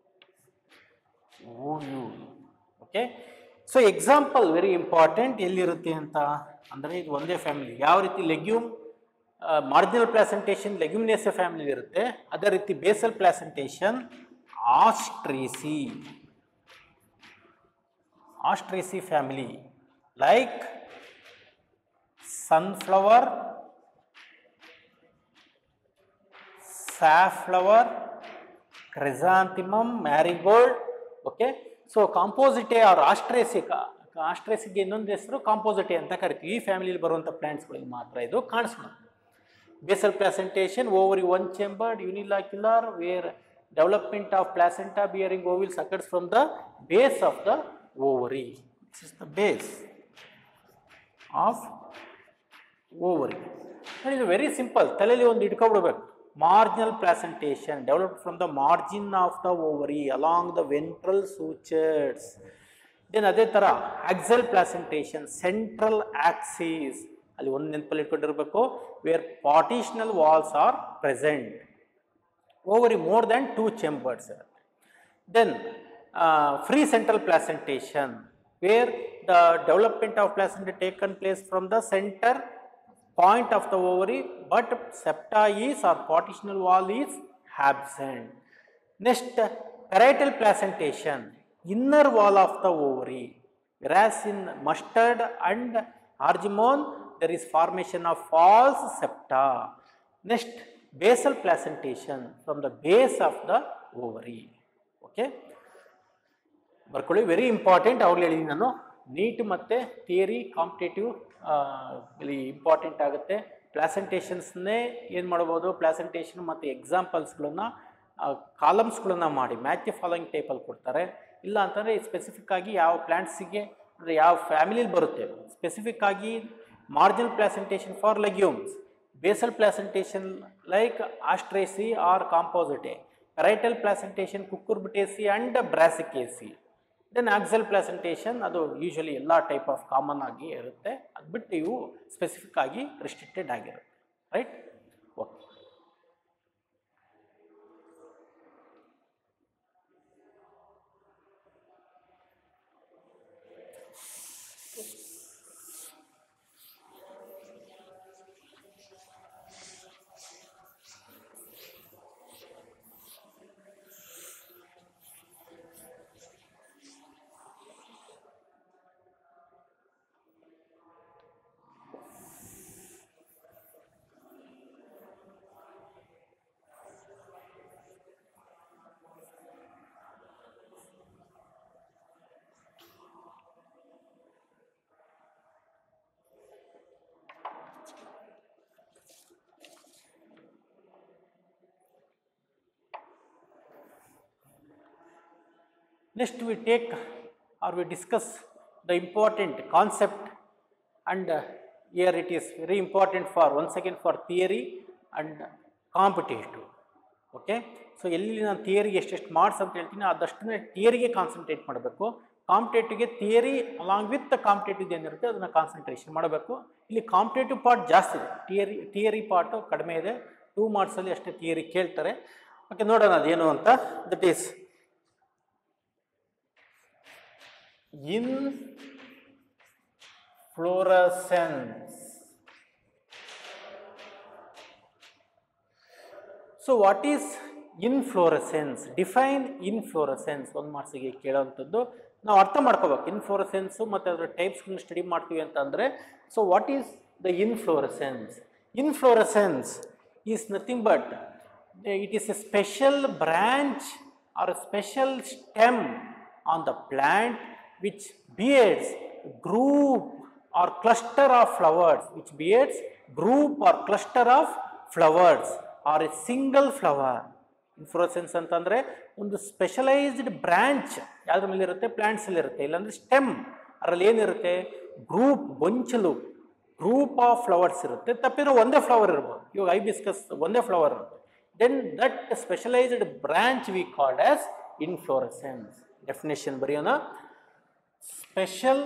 ovule. Okay, so example very important. ಎಲ್ಲಿರುತ್ತೆ ಅಂತ ಅಂದರೆ ಇದು ಒಂದೇ family. ಯಾವ ರೀತಿ legume marginal placentation leguminosae family ಇರುತ್ತೆ, ಅದೇ ರೀತಿ basal placentation asteraceae Ostraceae family, like sunflower, safflower, chrysanthemum, marigold. Okay, so compositae or Ostraceae, Ostraceae ಇನ್ನೊಂದು ಹೆಸರು compositae ಅಂತ ಕರಿತೀವಿ. ಈ ಫ್ಯಾಮಿಲಿಯಲ್ಲಿ ಬರುವಂಥ ಪ್ಲಾಂಟ್ಸ್ಗಳಿಗೆ ಮಾತ್ರ ಇದು ಕಾಣಿಸ್ಕೊಳ್ಳುತ್ತೆ. Basal placentation, ovary one chambered, unilocular, where development of placenta bearing ovules occurs from the base of the ovary. This is the base of ovary. That is very simple. ತಲೆಯಲ್ಲಿ ಒಂದು ಇಟ್ಕೊಂಡ್ಬಿಡ್ಬೇಕು. Marginal placentation developed from the margin of the ovary along the ventral sutures. Then ಅದೇ ಥರ axial placentation, central axis. ಅಲ್ಲಿ ಒಂದು ನೆನಪಲ್ಲಿ ಇಟ್ಕೊಂಡಿರಬೇಕು, where partitional walls are present. Ovary more than two chambers. Then Uh, free central placentation, where the development of placenta taken place from the center point of the ovary, but septa is or partitional wall is absent. Next, parietal placentation, inner wall of the ovary, whereas in mustard and argemone there is formation of false septa. Next, basal placentation from the base of the ovary. Okay, ಬರ್ಕೊಳ್ಳಿ, very important. ಅವಾಗಲೇ ಹೇಳಿದ್ದೀನಿ ನಾನು, neat ಮತ್ತು theory competitive ಇಲ್ಲಿ important ಆಗುತ್ತೆ. ಪ್ಲಾಸೆಂಟೇಷನ್ಸ್ನೇ ಏನು ಮಾಡ್ಬೋದು, placentation ಮತ್ತು ಎಕ್ಸಾಂಪಲ್ಸ್ಗಳನ್ನ ಕಾಲಮ್ಸ್ಗಳನ್ನ ಮಾಡಿ ಮ್ಯಾಚ್ ದಿ ಫಾಲೋಯಿಂಗ್ ಟೈಪಲ್ಲಿ ಕೊಡ್ತಾರೆ. ಇಲ್ಲ ಅಂತಂದರೆ ಸ್ಪೆಸಿಫಿಕ್ ಆಗಿ ಯಾವ ಪ್ಲ್ಯಾಂಟ್ಸಿಗೆ ಅಂದರೆ ಯಾವ ಫ್ಯಾಮಿಲಿಲಿ ಬರುತ್ತೆ, ಸ್ಪೆಸಿಫಿಕ್ ಆಗಿ marginal placentation for legumes, basal placentation like asteraceae or compositae, parietal placentation cucurbitaceae and brassicaceae. Then axial placentation ಅದು ಯೂಶಲಿ ಎಲ್ಲ ಟೈಪ್ ಆಫ್ ಕಾಮನ್ ಆಗಿ ಇರುತ್ತೆ, ಅದು ಬಿಟ್ಟು ಇವು ಸ್ಪೆಸಿಫಿಕ್ ಆಗಿ ರಿಸ್ಟ್ರಿಕ್ಟೆಡ್ ಆಗಿರುತ್ತೆ. Right, okay. Next we take or we discuss the important concept, and uh, here it is very important for once again for theory and competitive. Okay, so ಎಲ್ಲಿ ನಾನು ಥಿಯರಿಗೆ ಎಷ್ಟೆಷ್ಟು ಮಾರ್ಕ್ಸ್ ಅಂತ ಹೇಳ್ತೀನಿ ಅದಷ್ಟನ್ನೇ ಥಿಯರಿಗೆ ಕಾನ್ಸಂಟ್ರೇಟ್ ಮಾಡಬೇಕು. ಕಾಂಪಿಟೇಟಿವ್ಗೆ ಥಿಯರಿ ಅಲಾಂಗ್ ವಿತ್ ಕಾಂಪಿಟೇಟಿವ್ ಏನಿರುತ್ತೆ ಅದನ್ನು ಕಾನ್ಸಂಟ್ರೇಷನ್ ಮಾಡಬೇಕು. ಇಲ್ಲಿ ಕಾಂಪಿಟೇಟಿವ್ ಪಾರ್ಟ್ ಜಾಸ್ತಿ ಇದೆ, ಥಿಯರಿ ಥಿಯರಿ ಪಾರ್ಟು ಕಡಿಮೆ ಇದೆ. ಟೂ ಮಾರ್ಕ್ಸಲ್ಲಿ ಅಷ್ಟೇ ಥಿಯರಿ ಕೇಳ್ತಾರೆ. ಓಕೆ, ನೋಡೋಣ ಅದೇನು ಅಂತ. That is inflorescence. So what is inflorescence? Define inflorescence. ಒಂದು ಮಾರ್ಕ್ಸಿಗೆ ಕೇಳೋವಂಥದ್ದು ನಾವು ಅರ್ಥ ಮಾಡ್ಕೋಬೇಕು. ಇನ್ಫ್ಲೋರೆಸೆನ್ಸು ಮತ್ತು ಅದರ ಟೈಪ್ಸ್ಗಳನ್ನ ಸ್ಟಡಿ ಮಾಡ್ತೀವಿ ಅಂತಂದರೆ, so what is the inflorescence? Inflorescence is nothing but it is a special branch or a special stem on the plant which bears group or cluster of flowers, which bears group or cluster of flowers or a single flower. Inflorescence ಅಂತಂದರೆ ಒಂದು specialised branch ಯಾವುದ್ರ ಮೇಲೆ ಇರುತ್ತೆ, plants ಅಲ್ಲಿ ಇರುತ್ತೆ. ಇಲ್ಲಾಂದರೆ stem, ಅದರಲ್ಲಿ ಏನಿರುತ್ತೆ, ಗ್ರೂಪ್, ಗೊಂಚಲು, ಗ್ರೂಪ್ ಆಫ್ ಫ್ಲವರ್ಸ್ ಇರುತ್ತೆ. ತಪ್ಪಿರೋ ಒಂದೇ ಫ್ಲವರ್ ಇರ್ಬೋದು. ಇವಾಗ ಹೈಬಿಸ್ಕಸ್ ಒಂದೇ ಫ್ಲವರ್ ಇರುತ್ತೆ. Then that specialized branch we called as inflorescence. Definition ಬರೆಯೋಣ. Special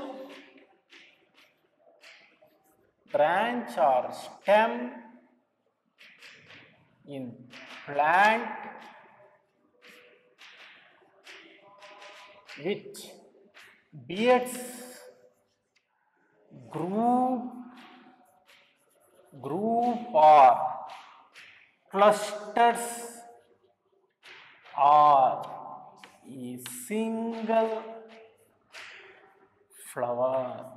branch or stem in plant which bears group group or clusters or a single flower.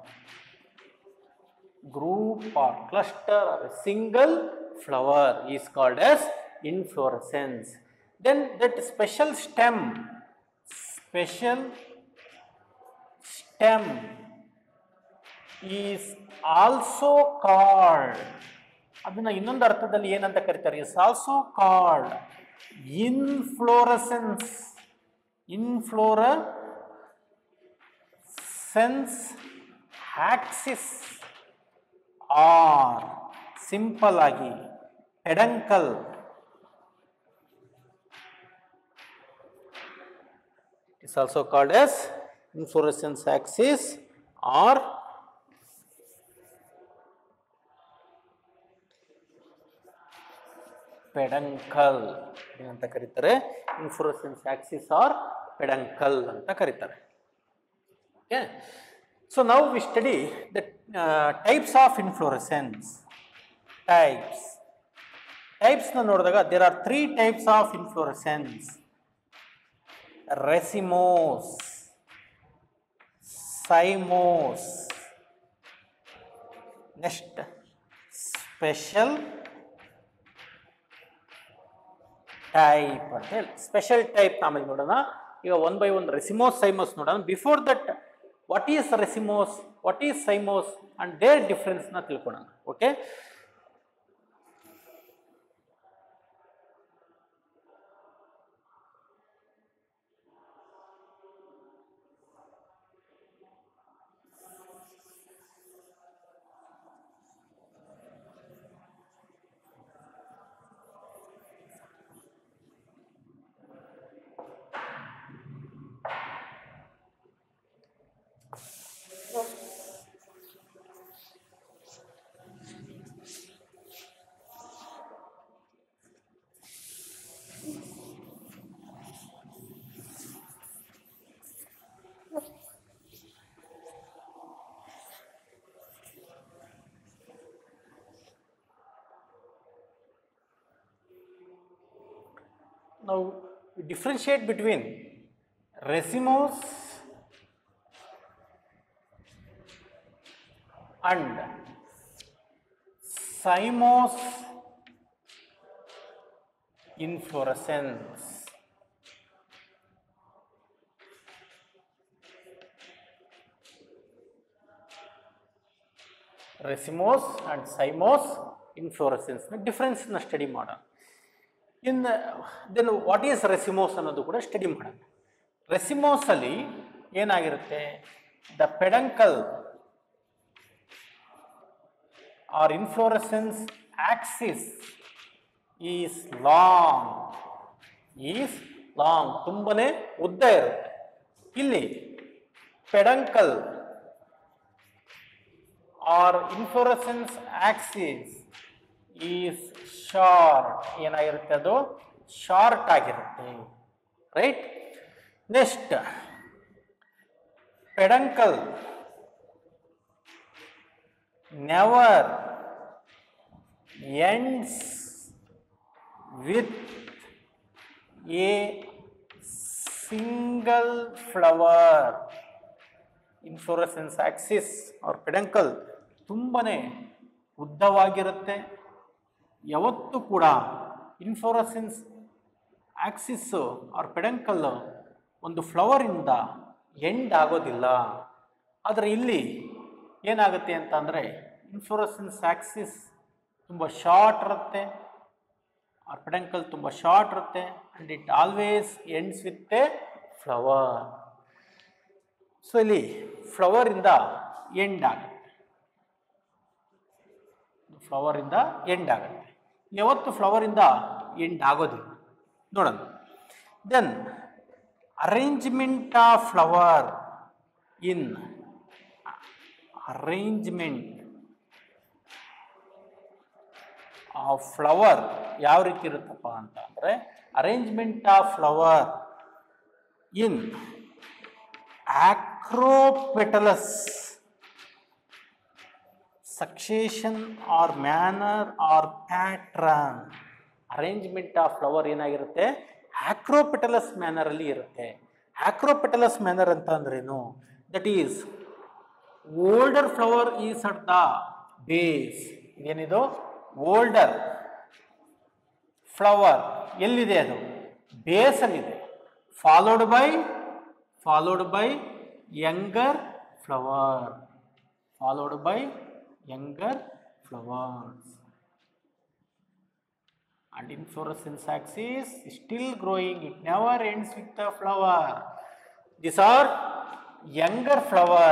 Group or cluster or a single flower is called as inflorescence. Then that special stem, special stem is also called, ಅದನ್ನ ಇನ್ನೊಂದು ಅರ್ಥದಲ್ಲಿ ಏನಂತ ಕರೀತಾರೆ, is also called inflorescence. Inflorescence axis or simple ಆಗಿ peduncle. It is also called as inflorescence axis or peduncle ಅಂತ ಕರೀತಾರೆ. inflorescence axis or peduncle ಅಂತ ಕರೀತಾರೆ. Okay, So now we study the uh, types of inflorescence. Types. Types na noಡಿದಾಗ there are three types of inflorescence. Racemose, cymose, next special type ಅಂತ ಹೇಳಿ special type ಆಮೇಲೆ ನೋಡೋಣ. ಈಗ one by one racemose cymose ನೋಡೋಣ. Before that what is racemose, what is cymose and their difference ನ ತಿಳ್ಕೊಳ್ಳೋಣ. Okay, now we differentiate between racemose and cymose inflorescence. Racemose and cymose inflorescence na difference na study ಮಾಡೋಣ. In then what is racemose ಅನ್ನೋದು ಕೂಡ study ಮಾಡೋಣ. Racemose ಅಲ್ಲಿ ಏನಾಗಿರುತ್ತೆ, the peduncle or inflorescence axis is long, is long, ತುಂಬನೇ ಉದ್ದ ಇರುತ್ತೆ. ಇಲ್ಲಿ peduncle or inflorescence axis is short, ಏನಾಗಿರುತ್ತೆ ಅದು ಶಾರ್ಟ್ ಆಗಿರುತ್ತೆ. Right, next peduncle never ends with a single flower. Inflorescence axis or peduncle ತುಂಬನೇ ಉದ್ದವಾಗಿರುತ್ತೆ. ಯಾವತ್ತೂ ಕೂಡ ಇನ್ಫ್ಲೋರೆಸೆನ್ಸ್ ಆಕ್ಸಿಸ್ ಆರ್ ಪೆಡಂಕಲ್ ಒಂದು ಫ್ಲವರಿಂದ ಎಂಡ್ ಆಗೋದಿಲ್ಲ. ಆದರೆ ಇಲ್ಲಿ ಏನಾಗುತ್ತೆ ಅಂತ ಅಂದರೆ ಇನ್ಫ್ಲೋರೆಸೆನ್ಸ್ ಆಕ್ಸಿಸ್ ತುಂಬ ಶಾರ್ಟ್ ಇರುತ್ತೆ, ಆರ್ ಪೆಡಂಕಲ್ ತುಂಬ ಶಾರ್ಟ್ ಇರುತ್ತೆ, and it always ends with a flower. So ಇಲ್ಲಿ ಫ್ಲವರಿಂದ ಎಂಡ್ ಆಗುತ್ತೆ, ಫ್ಲವರಿಂದ ಎಂಡ್ ಆಗುತ್ತೆ. ಯಾವತ್ತು ಫ್ಲವರಿಂದ ಎಂಡ್ ಆಗೋದಿಲ್ಲ ನೋಡೋಣ. Then arrangement of flower in arrangement of flower ಯಾವ ರೀತಿ ಇರುತ್ತಪ್ಪ ಅಂತ ಅಂದರೆ, arrangement of flower in acropetalous succession or manner or pattern. Arrangement of flower ಏನಾಗಿರುತ್ತೆ, ಆಕ್ರೋಪೆಟಲಸ್ ಮ್ಯಾನರ್ ಅಲ್ಲಿ ಇರುತ್ತೆ. ಆಕ್ರೋಪೆಟಲಸ್ ಮ್ಯಾನರ್ ಅಂತ ಅಂದ್ರೇನು, that is older flower is at the base. ಏನಿದು ಓಲ್ಡರ್ ಫ್ಲವರ್ ಎಲ್ಲಿದೆ, ಅದು ಬೇಸಲ್ಲಿದೆ. Followed by followed by younger flower, followed by younger flowers, and inflorescence axis is still growing, it never ends with the flower. These are younger flower,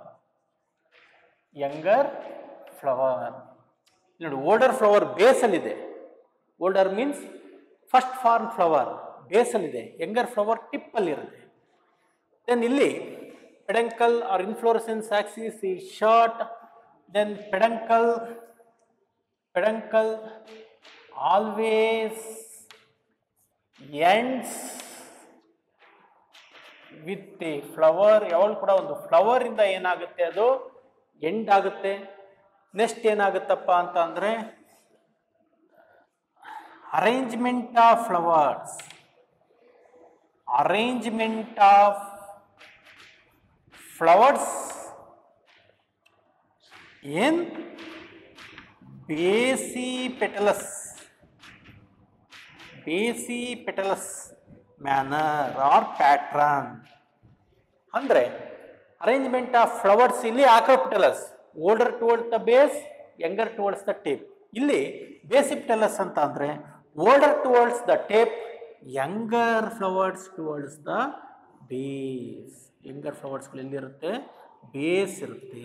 younger flower. ನೋಡಿ, older flower base ಅಲ್ಲಿ ಇದೆ. older means first form flower base ಅಲ್ಲಿ ಇದೆ, younger flower tip ಅಲ್ಲಿ ಇರುತ್ತೆ. then ಇಲ್ಲಿ peduncle or inflorescence axis is short. Then peduncle, peduncle always ends with a flower, ಯಾವಾಗ ಕೂಡ ಒಂದು ಫ್ಲವರ್ ಇಂದ ಏನಾಗುತ್ತೆ ಅದು ಎಂಡ್ ಆಗುತ್ತೆ. ನೆಕ್ಸ್ಟ್ ಏನಾಗುತ್ತಪ್ಪ ಅಂತ ಅಂದ್ರೆ arrangement of flowers, arrangement of flowers in basipetals, basipetals manner or pattern. ಅಂದ್ರೆ ಅರೇಂಜ್ಮೆಂಟ್ ಆಫ್ ಫ್ಲವರ್ಸ್ ಇಲ್ಲಿ acropetalous, older towards the base, younger towards the tip. ಇಲ್ಲಿ ಬೇಸಿಪೆಟಲಸ್ ಅಂತ ಅಂದ್ರೆ older towards the tip, younger flowers towards the base. Younger ಫ್ಲವರ್ಸ್ಗಳು ಎಲ್ಲಿರುತ್ತೆ? Base ಇರುತ್ತೆ.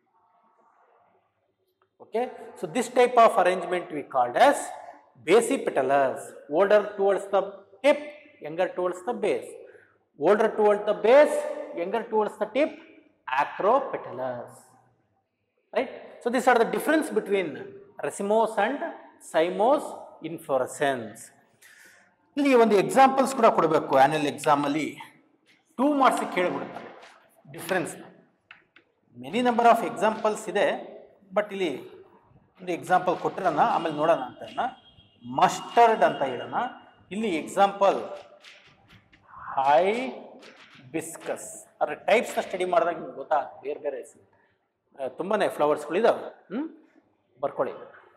Okay, so this type of arrangement we called as basipetals, older towards the tip, younger towards the base. Older towards the base, younger towards the tip, acropetalous. Right? So these are the difference between racemose and cymose inflorescence. ಇಲ್ಲಿ ಒಂದು examples ಕೂಡ ಕೊಡಬೇಕು. Annual exam ಅಲ್ಲಿ two marks ಕೇಳಿಬಿಡ್ತಾರೆ difference. Many number of examples ಇದೆ, but ಇಲ್ಲಿ ಒಂದು example ಕೊಟ್ಟಿರೋಣ, ಆಮೇಲೆ ನೋಡೋಣ ಅಂತ. ಮಸ್ಟರ್ಡ್ ಅಂತ ಹೇಳೋಣ. ಇಲ್ಲಿ ಎಕ್ಸಾಂಪಲ್ ಹೈಬಿಸ್ಕಸ್. ಅದ್ರ ಟೈಪ್ಸ್ನ ಸ್ಟಡಿ ಮಾಡಿದಾಗ ನಿಮ್ಗೆ ಗೊತ್ತಾಗುತ್ತೆ, ಬೇರೆ ಬೇರೆ ತುಂಬಾ ಫ್ಲವರ್ಸ್ಗಳಿದಾವೆ. ಹ್ಞೂ ಬರ್ಕೊಳ್ಳಿ.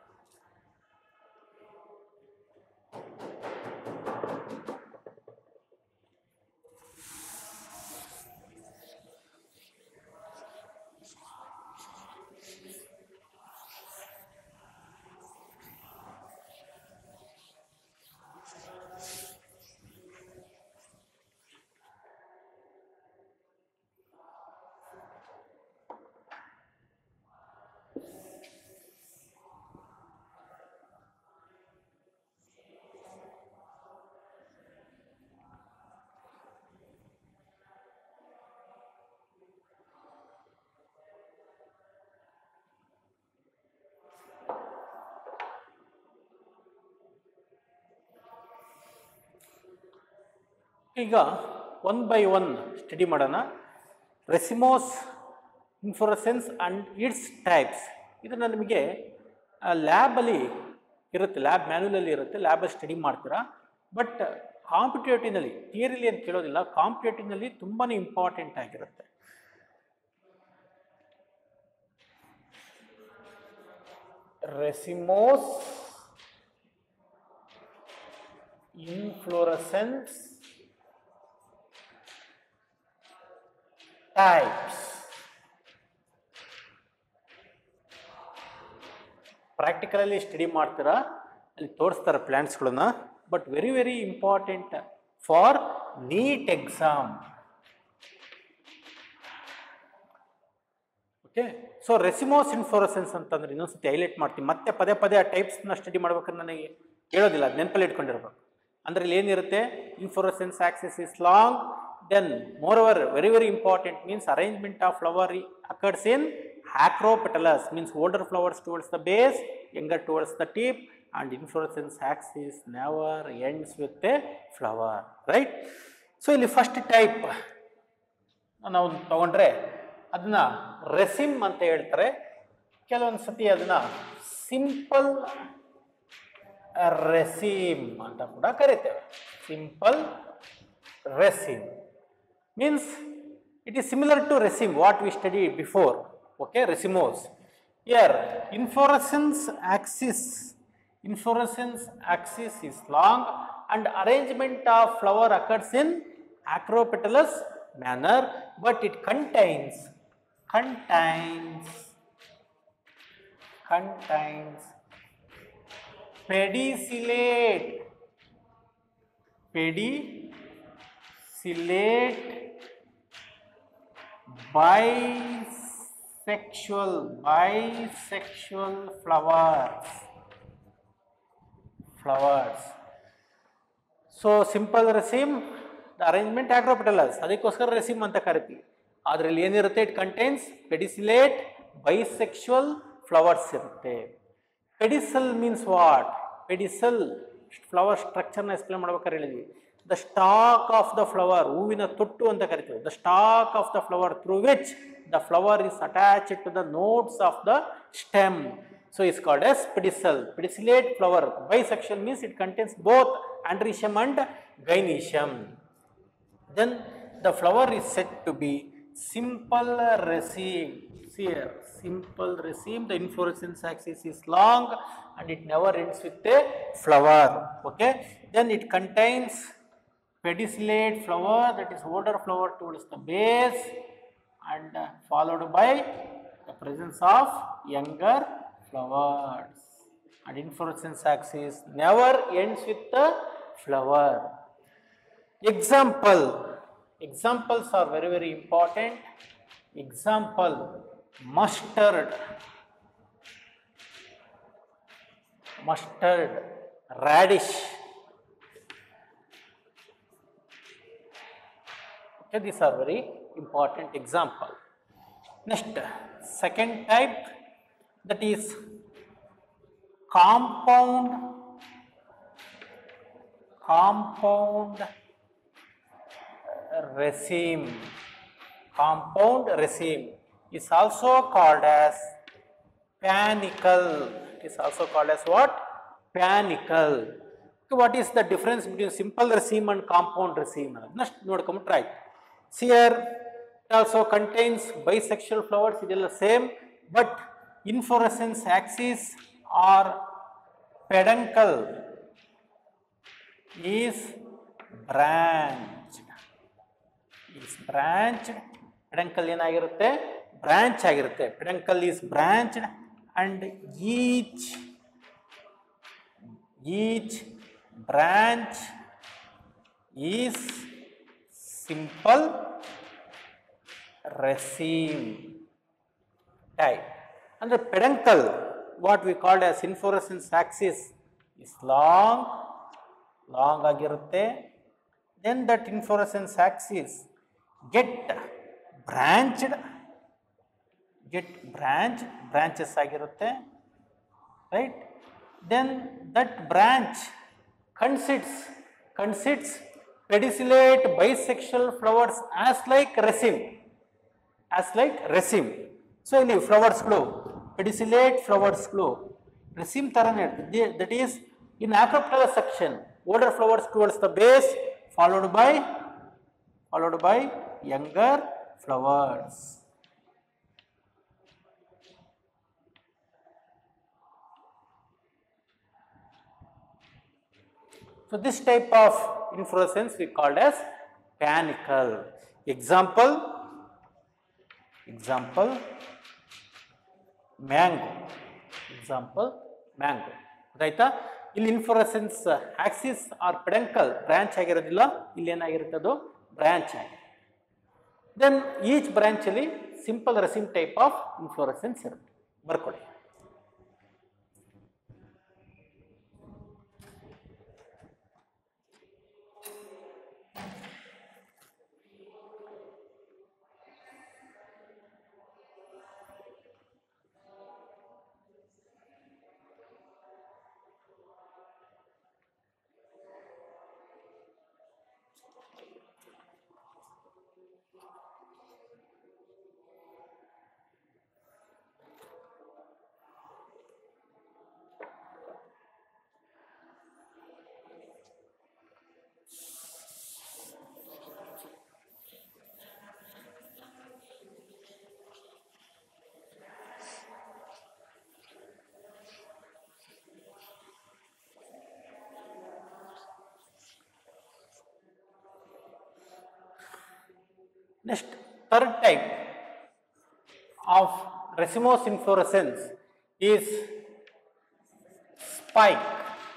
ಈಗ ಒನ್ ಬೈ ಒನ್ ಸ್ಟಡಿ ಮಾಡೋಣ. Racemose inflorescence and its types. ಇದನ್ನು ನಿಮಗೆ ಲ್ಯಾಬಲ್ಲಿ ಇರುತ್ತೆ, ಲ್ಯಾಬ್ ಮ್ಯಾನ್ಯುವಲಲ್ಲಿ ಇರುತ್ತೆ, ಲ್ಯಾಬಲ್ಲಿ ಸ್ಟಡಿ ಮಾಡ್ತೀರಾ. ಬಟ್ ಕಾಂಪಿಟೇಟಿವ್ನಲ್ಲಿ, ಥಿಯರಿಲಿ ಅಂತ ಕೇಳೋದಿಲ್ಲ, ಕಾಂಪಿಟೇಟಿವ್ನಲ್ಲಿ ತುಂಬಾ ಇಂಪಾರ್ಟೆಂಟ್ ಆಗಿರುತ್ತೆ. Racemose inflorescence types. ಪ್ರಾಕ್ಟಿಕಲಲ್ಲಿ ಸ್ಟಡಿ ಮಾಡ್ತೀರಾ, ಅಲ್ಲಿ ತೋರಿಸ್ತಾರೆ ಪ್ಲಾಂಟ್ಸ್ಗಳನ್ನ. But very very important for NEET exam. Okay, so racemose inflorescence ಅಂತಂದ್ರೆ ಇನ್ನೊಂದ್ಸತಿ ಹೈಲೈಟ್ ಮಾಡ್ತೀನಿ. ಮತ್ತೆ ಪದೇ ಪದೇ ಆ ಟೈಪ್ಸ್ನ ಸ್ಟಡಿ ಮಾಡ್ಬೇಕಂದ್ರೆ ನನಗೆ ಹೇಳೋದಿಲ್ಲ, ಅದು ನೆನಪಲ್ಲಿ ಇಟ್ಕೊಂಡಿರ್ಬೇಕು. ಅಂದ್ರೆ ಇಲ್ಲಿ ಏನಿರುತ್ತೆ? Inflorescence axis is long. Then moreover very very important means arrangement of flower occurs in acropetalous, means older flowers towards the base, younger towards the tip, and inflorescence axis never ends with a flower, right? So ಇಲ್ಲಿ first type ನಾವು ತಗೊಂಡ್ರೆ ಅದನ್ನ ರೆಸಿಮ್ ಅಂತ ಹೇಳ್ತಾರೆ. ಕೆಲವೊಂದು ಸತಿ ಅದನ್ನ simple raceme ಅಂತ ಕೂಡ ಕರೀತೇವೆ. Simple raceme means it is similar to raceme what we studied before. Okay, racemose. Here inflorescence axis, inflorescence axis is long and arrangement of flower occurs in acropetalous manner, but it contains contains contains pedicellate pedicellate bisexual bisexual flowers flowers so simple raceme the arrangement acropetalous ಅದಕ್ಕೋಸ್ಕರ raceme ಅಂತ ಕರೀತೀವಿ. ಅದರಲ್ಲಿ ಏನಿರುತ್ತೆ? it contains pedicellate bisexual flowers ಇರುತ್ತೆ. pedicel means what? pedicel flower structure ನ explain ಮಾಡ್ಬೇಕಾದ್ರೆ ಹೇಳಿದ್ವಿ. the stalk of the flower, huvina tottu anta kariteve, the stalk of the flower through which the flower is attached to the nodes of the stem. So it's called as pedicel. Pedicellate flower. Bisexual means it contains both androecium and gynoecium. Then the flower is said to be simple raceme. See here, simple raceme. The inflorescence axis is long and it never ends with a flower. Okay. Then it contains pedicellate flower, that is older flower towards the base, and uh, followed by the presence of younger flowers. And inflorescence axis never ends with the flower. Example. Examples are very very important. Example, mustard, mustard, radish. Okay, these are very important example. Next, second type, that is compound, compound raceme. Compound raceme is also called as panicle. It is also called as what? Panicle. So what is the difference between simple raceme and compound raceme? Next, nodkom try. See here, it also contains bisexual flowers. It is the same, but inflorescence axis or peduncle is branched. Is branched. Peduncle ಏನಾಗಿರುತ್ತೆ? Branch ಆಗಿರುತ್ತೆ. Peduncle is branched and each each branch is simple raceme type. And the peduncle, what we call as inflorescence axis, is long, long ಆಗಿರುತ್ತೆ. Then that inflorescence axis get branched, get branch, branches ಆಗಿರುತ್ತೆ, right? Then that branch consists, consists pedicellate bisexual flowers as like raceme, as like raceme. So ಇಲ್ಲಿ flowers ಗಳು pedicellate flowers ಗಳು raceme ತರನೇ ಇರ್ತದೆ. That is in acropterous section, older flowers towards the base, followed by followed by younger flowers. So this type of inflorescence we called as panicle. Example, example mango. Example mango. Raita? ಇಲ್ಲಿ inflorescence axis or peduncle branch ಆಗಿರೋದಿಲ್ಲ, ಇಲ್ಲಿ ಏನಾಗಿರುತ್ತೆ ಅದು branch ಆಗಿದೆ. Then each branch ಅಲ್ಲಿ simple raceme type of inflorescence ಇರುತ್ತೆ. ಬರ್ಕೊಳ್ಳಿ. Next, third type of racemose inflorescence is spike.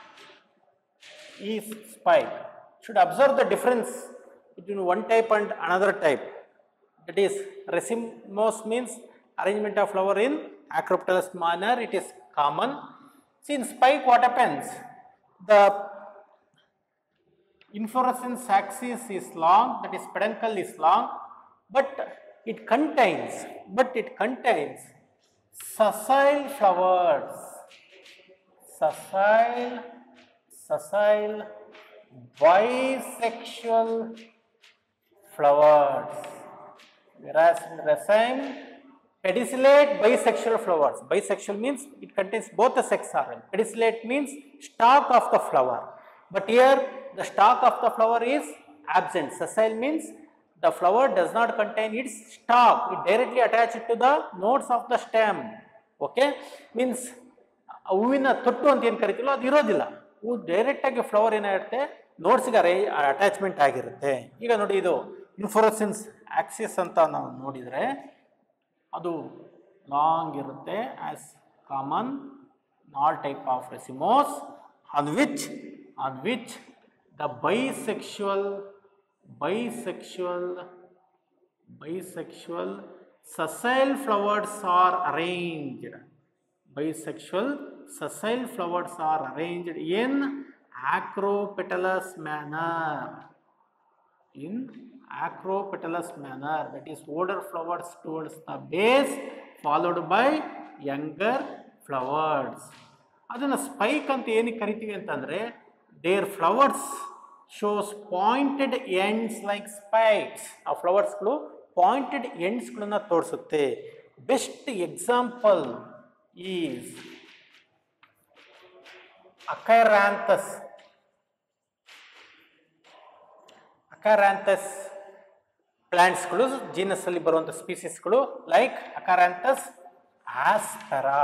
Is spike. Should observe the difference between one type and another type. That is, racemose means arrangement of flower in acropterous manner. It is common. See, in spike, what happens? The inflorescence axis is long, that is peduncle is long, but it contains, but it contains sessile flowers, sessile, sessile bisexual flowers, whereas in raceme pedicellate bisexual flowers. Bisexual means it contains both the sex organ. Pedicellate means stalk of the flower, but here the stalk of the flower is absent. Sessile means the flower does not contain its stalk, it directly attached to the nodes of the stem. Okay, means ಹೂವಿನ ತೊಟ್ಟು ಅಂತ ಏನು ಕರಿತೀವೋ ಅದು ಇರೋದಿಲ್ಲ, ಹೂ direct ಆಗಿ flower ಏನಾಗಿರುತ್ತೆ ನೋಡ್ಸ್ಗೆ ಅರೇ attachment ಆಗಿರುತ್ತೆ. ಈಗ ನೋಡಿ ಇದು ಇನ್ಫ್ಲೋರೆಸೆನ್ಸ್ ಆಕ್ಸಿಸ್ ಅಂತ ನಾವು ನೋಡಿದರೆ ಅದು ಲಾಂಗ್ ಇರುತ್ತೆ as common all type of racemose on which on which the bisexual bisexual bisexual sessile flowers are arranged. Bisexual sessile flowers are arranged in acropetalous manner. In acropetalous manner, that is older flowers towards the base followed by younger flowers. ಅದನ್ನು spike ಅಂತ ಏನಕ್ಕೆ ಕರಿತೀವಿ ಅಂತಂದರೆ their flowers shows pointed ends like spikes. ಆ ಫ್ಲವರ್ಸ್ಗಳು pointed ಎಂಡ್ಸ್ಗಳನ್ನು ತೋರಿಸುತ್ತೆ. Best example is achyranthes. Achyranthes ಪ್ಲಾಂಟ್ಸ್ಗಳು ಜೀನಸ್ ಅಲ್ಲಿ ಬರುವಂಥ ಸ್ಪೀಸೀಸ್ಗಳು ಲೈಕ್ ಅಕೈರಾಂಥಸ್ ಆಸ್ಪೆರಾ.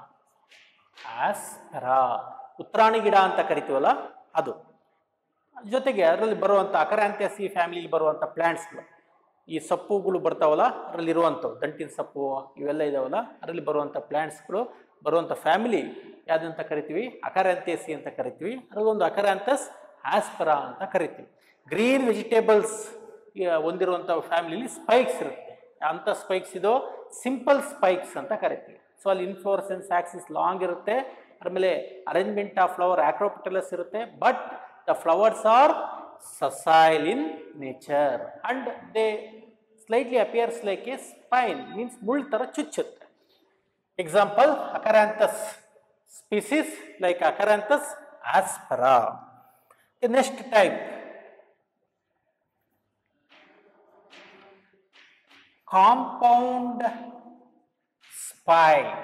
ಆಸ್ಪೆರಾ ಉತ್ತರಾಣಿ ಗಿಡ ಅಂತ ಕರಿತೀವಲ್ಲ ಅದು. ಜೊತೆಗೆ ಅದರಲ್ಲಿ ಬರುವಂಥ ಅಕೈರಾಂಥಸ್ ಈ ಫ್ಯಾಮಿಲಿಲಿ ಬರುವಂಥ ಪ್ಲಾಂಟ್ಸ್ಗಳು, ಈ ಸೊಪ್ಪುಗಳು ಬರ್ತಾವಲ್ಲ ಅದರಲ್ಲಿ ಇರುವಂಥವು, ದಂಟಿನ ಸೊಪ್ಪು ಇವೆಲ್ಲ ಇದಾವಲ್ಲ ಅದರಲ್ಲಿ ಬರುವಂಥ ಪ್ಲಾಂಟ್ಸ್ಗಳು ಬರುವಂಥ ಫ್ಯಾಮಿಲಿ ಯಾವುದಂತ ಕರಿತೀವಿ, ಅಕೈರಾಂಥೇಸಿ ಅಂತ ಕರಿತೀವಿ. ಅದರಲ್ಲೊಂದು ಅಕೈರಾಂಥಸ್ ಆಸ್ಪೆರಾ ಅಂತ ಕರಿತೀವಿ. ಗ್ರೀನ್ ವೆಜಿಟೇಬಲ್ಸ್ ಹೊಂದಿರುವಂಥ ಫ್ಯಾಮಿಲಿಲಿ ಸ್ಪೈಕ್ಸ್ ಇರುತ್ತೆ. ಅಂಥ ಸ್ಪೈಕ್ಸ್ ಇದು ಸಿಂಪಲ್ ಸ್ಪೈಕ್ಸ್ ಅಂತ ಕರಿತೀವಿ. ಸೊ ಅಲ್ಲಿ ಇನ್ಫ್ಲೋರೆಸೆನ್ಸ್ ಆಕ್ಸಿಸ್ ಲಾಂಗ್ ಇರುತ್ತೆ, ಆಮೇಲೆ ಅರೇಂಜ್ಮೆಂಟ್ ಆಫ್ ಫ್ಲವರ್ ಆಕ್ರೋಪೆಟಲಸ್ ಇರುತ್ತೆ, but the flowers are sessile in nature and they slightly appears like a spine, means ಮುಳ್ಳು ತರ ಚುಚ್ಚುತ್ತೆ. Example Acaranthus species like Acaranthus aspera. The next type compound spike.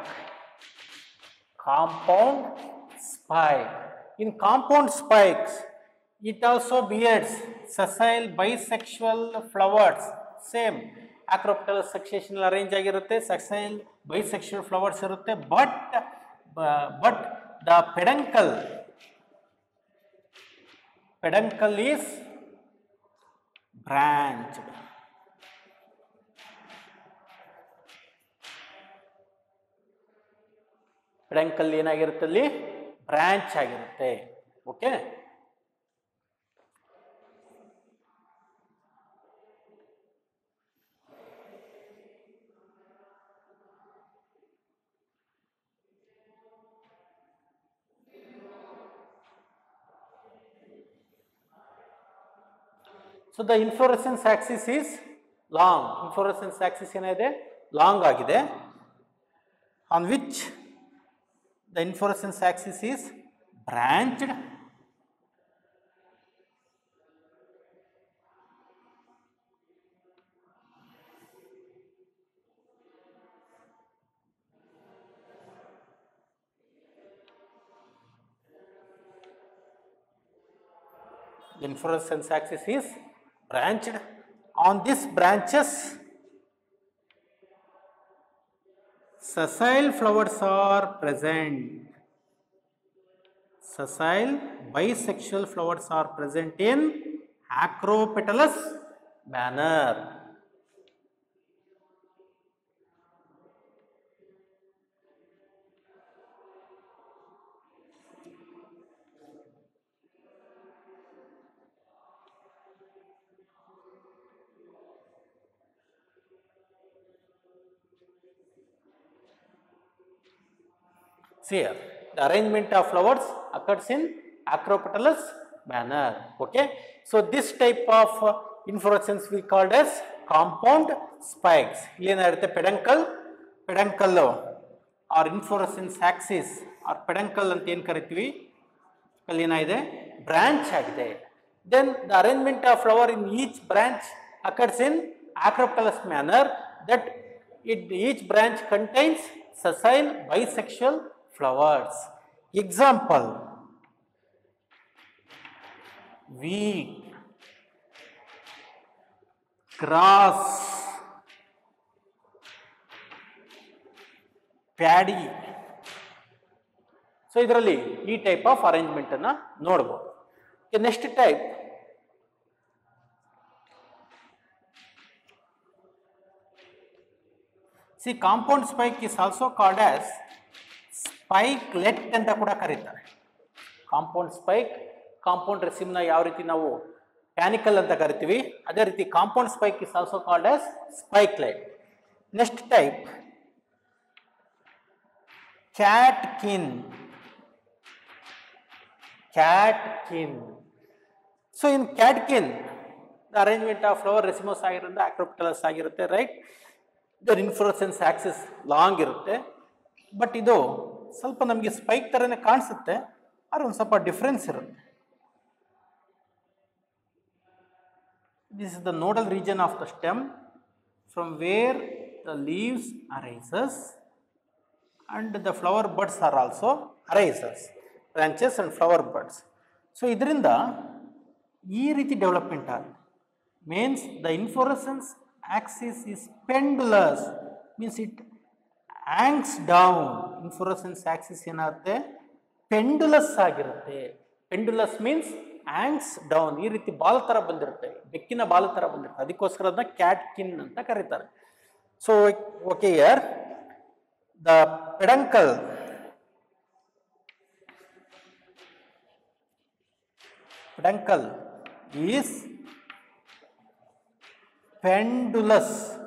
Compound spike. In compound spikes it also bears sessile bisexual flowers. Same acropetalous successional arrange ಆಗಿರುತ್ತೆ, sessile bisexual flowers ಇರುತ್ತೆ, but but the peduncle peduncle is branched. peduncle ಏನಾಗಿರುತ್ತೆ ಅಲ್ಲಿ branch ಆಗಿರುತ್ತೆ. Okay, so the inflorescence axis is long. Inflorescence axis ಏನಿದೆ ಲಾಂಗ್ ಆಗಿದೆ, on which the inflorescence axis is branched. The inflorescence axis is branched. On these branches sessile flowers are present. Sessile bisexual flowers are present in acropetalous manner. Here the arrangement of flowers occurs in acropetalous manner. Okay, so this type of uh, inflorescence we called as compound spikes. Illenadirutte peduncle, peduncle or inflorescence axis or peduncle anta ಏನು ಕರಿತೀವಿ, ಅಲ್ಲಿ ಏನಾಗಿದೆ branch ಆಗಿದೆ. Then the arrangement of flower in each branch occurs in acroptalous manner, that it, each branch contains sessile bisexual flowers. Example, wheat, grass, paddy. So ಇದರಲ್ಲಿ ಈ type of arrangement ಅನ್ನ ನೋಡಬಹುದು. Next type C compound spike is also called as spikelet ಅಂತ ಕೂಡ ಕರೀತಾರೆ. Compound spike, compound ರೆಸಿಮ್ನ ಯಾವ ರೀತಿ ನಾವು ಪ್ಯಾನಿಕಲ್ ಅಂತ ಕರಿತೀವಿ, ಅದೇ ರೀತಿ compound spike is also called as spikelet. Next type catkin. Catkin. So in catkin, the arrangement of flower racemose ಆಗಿರುತ್ತೆ, acroptalous ಆಗಿರುತ್ತೆ, right? Their inflorescence axis long ಇರುತ್ತೆ. ಬಟ್ ಇದು ಸ್ವಲ್ಪ ನಮಗೆ ಸ್ಪೈಕ್ ತರನೇ ಕಾಣಿಸುತ್ತೆ, ಆದ್ರೆ ಒಂದು ಸ್ವಲ್ಪ ಡಿಫರೆನ್ಸ್ ಇರುತ್ತೆ. This is the nodal region of the stem from where the leaves arises and the flower buds are also arises. Branches and flower buds. So ಇದರಿಂದ ಈ ರೀತಿ ಡೆವಲಪ್ಮೆಂಟ್ ಆಗುತ್ತೆ. Means the inflorescence axis is pendulous, means it hangs down. Inflorescence axis ಏನಾಗುತ್ತೆ, pendulous ಆಗಿರುತ್ತೆ. ಪೆಂಡುಲಸ್ means ಆಂಗ್ಸ್ down, ಈ ರೀತಿ ball ತರ ಬಂದಿರುತ್ತೆ, ಬೆಕ್ಕಿನ ಬಾಲ್ ತರ ಬಂದಿರುತ್ತೆ, ಅದಕ್ಕೋಸ್ಕರ ಅದನ್ನ ಕ್ಯಾಟ್ಕಿನ್ ಅಂತ ಕರೀತಾರೆ. So okay, here the peduncle peduncle is pendulous.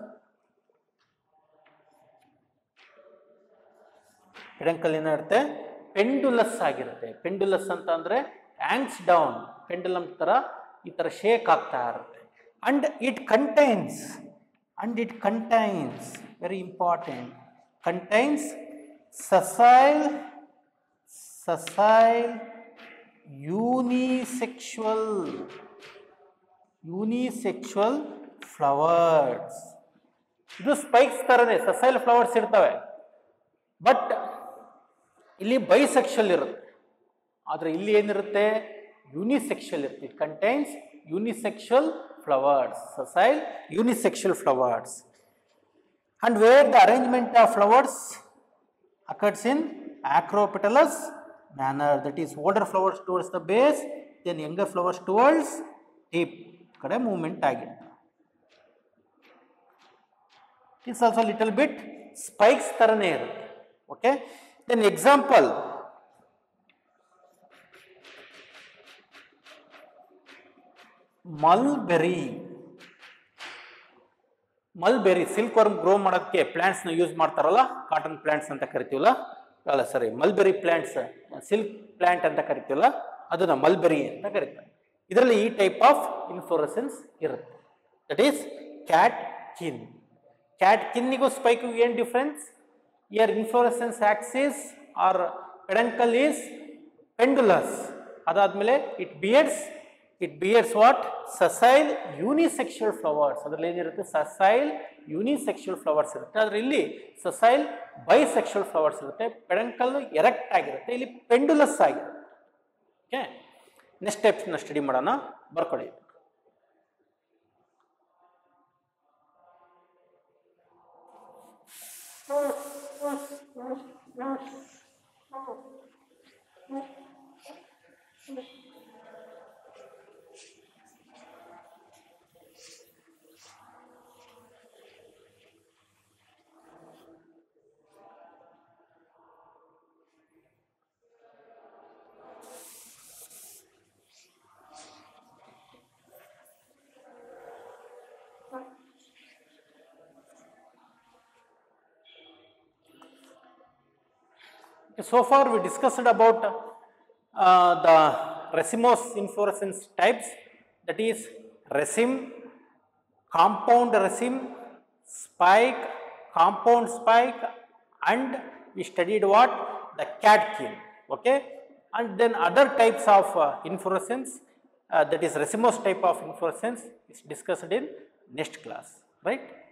peduncle ಏನಿರುತ್ತೆ, ಪೆಂಡುಲಸ್ ಆಗಿರುತ್ತೆ. ಪೆಂಡುಲಸ್ ಅಂತ ಅಂದ್ರೆ ಆಂಗ್ಸ್ ಡೌನ್, ಪೆಂಡುಲಮ್ ತರ ಈ ತರ ಶೇಕ್ ಆಗ್ತಾ ಇರುತ್ತೆ. And it contains and it contains very important, contains sessile sessile unisexual unisexual flowers. ಇದು ಸ್ಪೈಕ್ಸ್ ತರನೇ ಸಸೈಲ್ ಫ್ಲವರ್ಸ್ ಇರ್ತವೆ, ಬಟ್ ಇಲ್ಲಿ ಬೈಸೆಕ್ಷುವಲ್ ಇರುತ್ತೆ, ಆದ್ರೆ ಇಲ್ಲಿ ಏನಿರುತ್ತೆ, ಯೂನಿಸೆಕ್ಷುವಲ್ ಇರುತ್ತೆ. It contains unisexual flowers, sessile unisexual flowers. And where the arrangement of flowers occurs in acropetalous manner, that is older flowers towards the base, then younger flowers towards tip kade movement ಆಗಿರುತ್ತೆ. It's also little bit spikes tarane irutte. Okay, then example, mulberry. Mulberry silkworm grow ಮಾಡೋಕ್ಕೆ plants ನ use ಮಾಡ್ತಾರಲ್ಲ, cotton plants ಅಂತ ಕರಿತೀವಲ್ಲ, ಅಲ್ಲ ಸರಿ mulberry plants, silk plant ಅಂತ ಕರಿತೀವಲ್ಲ, ಅದನ್ನ ಮಲ್ಬೆರಿ ಅಂತ ಕರೀತಾರೆ. ಇದರಲ್ಲಿ ಈ ಟೈಪ್ ಆಫ್ ಇನ್ಫ್ಲೋರೆಸೆನ್ಸ್ ಇರುತ್ತೆ, ದಟ್ ಈಸ್ ಕ್ಯಾಟ್ ಕಿನ್. ಕ್ಯಾಟ್ ಕಿನ್ನಿಗೂ ಸ್ಪೈಕ್ಗೂ ಏನು difference? Here inflorescence axis or peduncle is pendulous. ಅದಾದ್ಮೇಲೆ it bears it bears what sessile unisexual flowers. ಅದರಲ್ಲಿ ಏನಿರುತ್ತೆ, ಸಸೈಲ್ ಯೂನಿಸೆಕ್ಷುವಲ್ ಫ್ಲವರ್ಸ್ ಇರುತ್ತೆ, ಆದ್ರೆ ಇಲ್ಲಿ ಸಸೈಲ್ ಬೈಸೆಕ್ಷುವಲ್ ಫ್ಲವರ್ಸ್ ಇರುತ್ತೆ. ಪೆಡಂಕಲ್ ಎರೆಕ್ಟ್ ಆಗಿರುತ್ತೆ, ಇಲ್ಲಿ ಪೆಂಡುಲಸ್ ಆಗಿರುತ್ತೆ. ಓಕೆ, ನೆಕ್ಸ್ಟ್ ಸ್ಟೆಪ್ಸ್ ನ ಸ್ಟಡಿ ಮಾಡೋಣ, ಬರ್ಕೊಳ್ಳಿ. So far we discussed about uh, the racemose inflorescence types, that is raceme, compound raceme, spike, compound spike, and we studied what? The catkin. Okay, and then other types of uh, inflorescence, uh, that is racemose type of inflorescence is discussed in next class, right.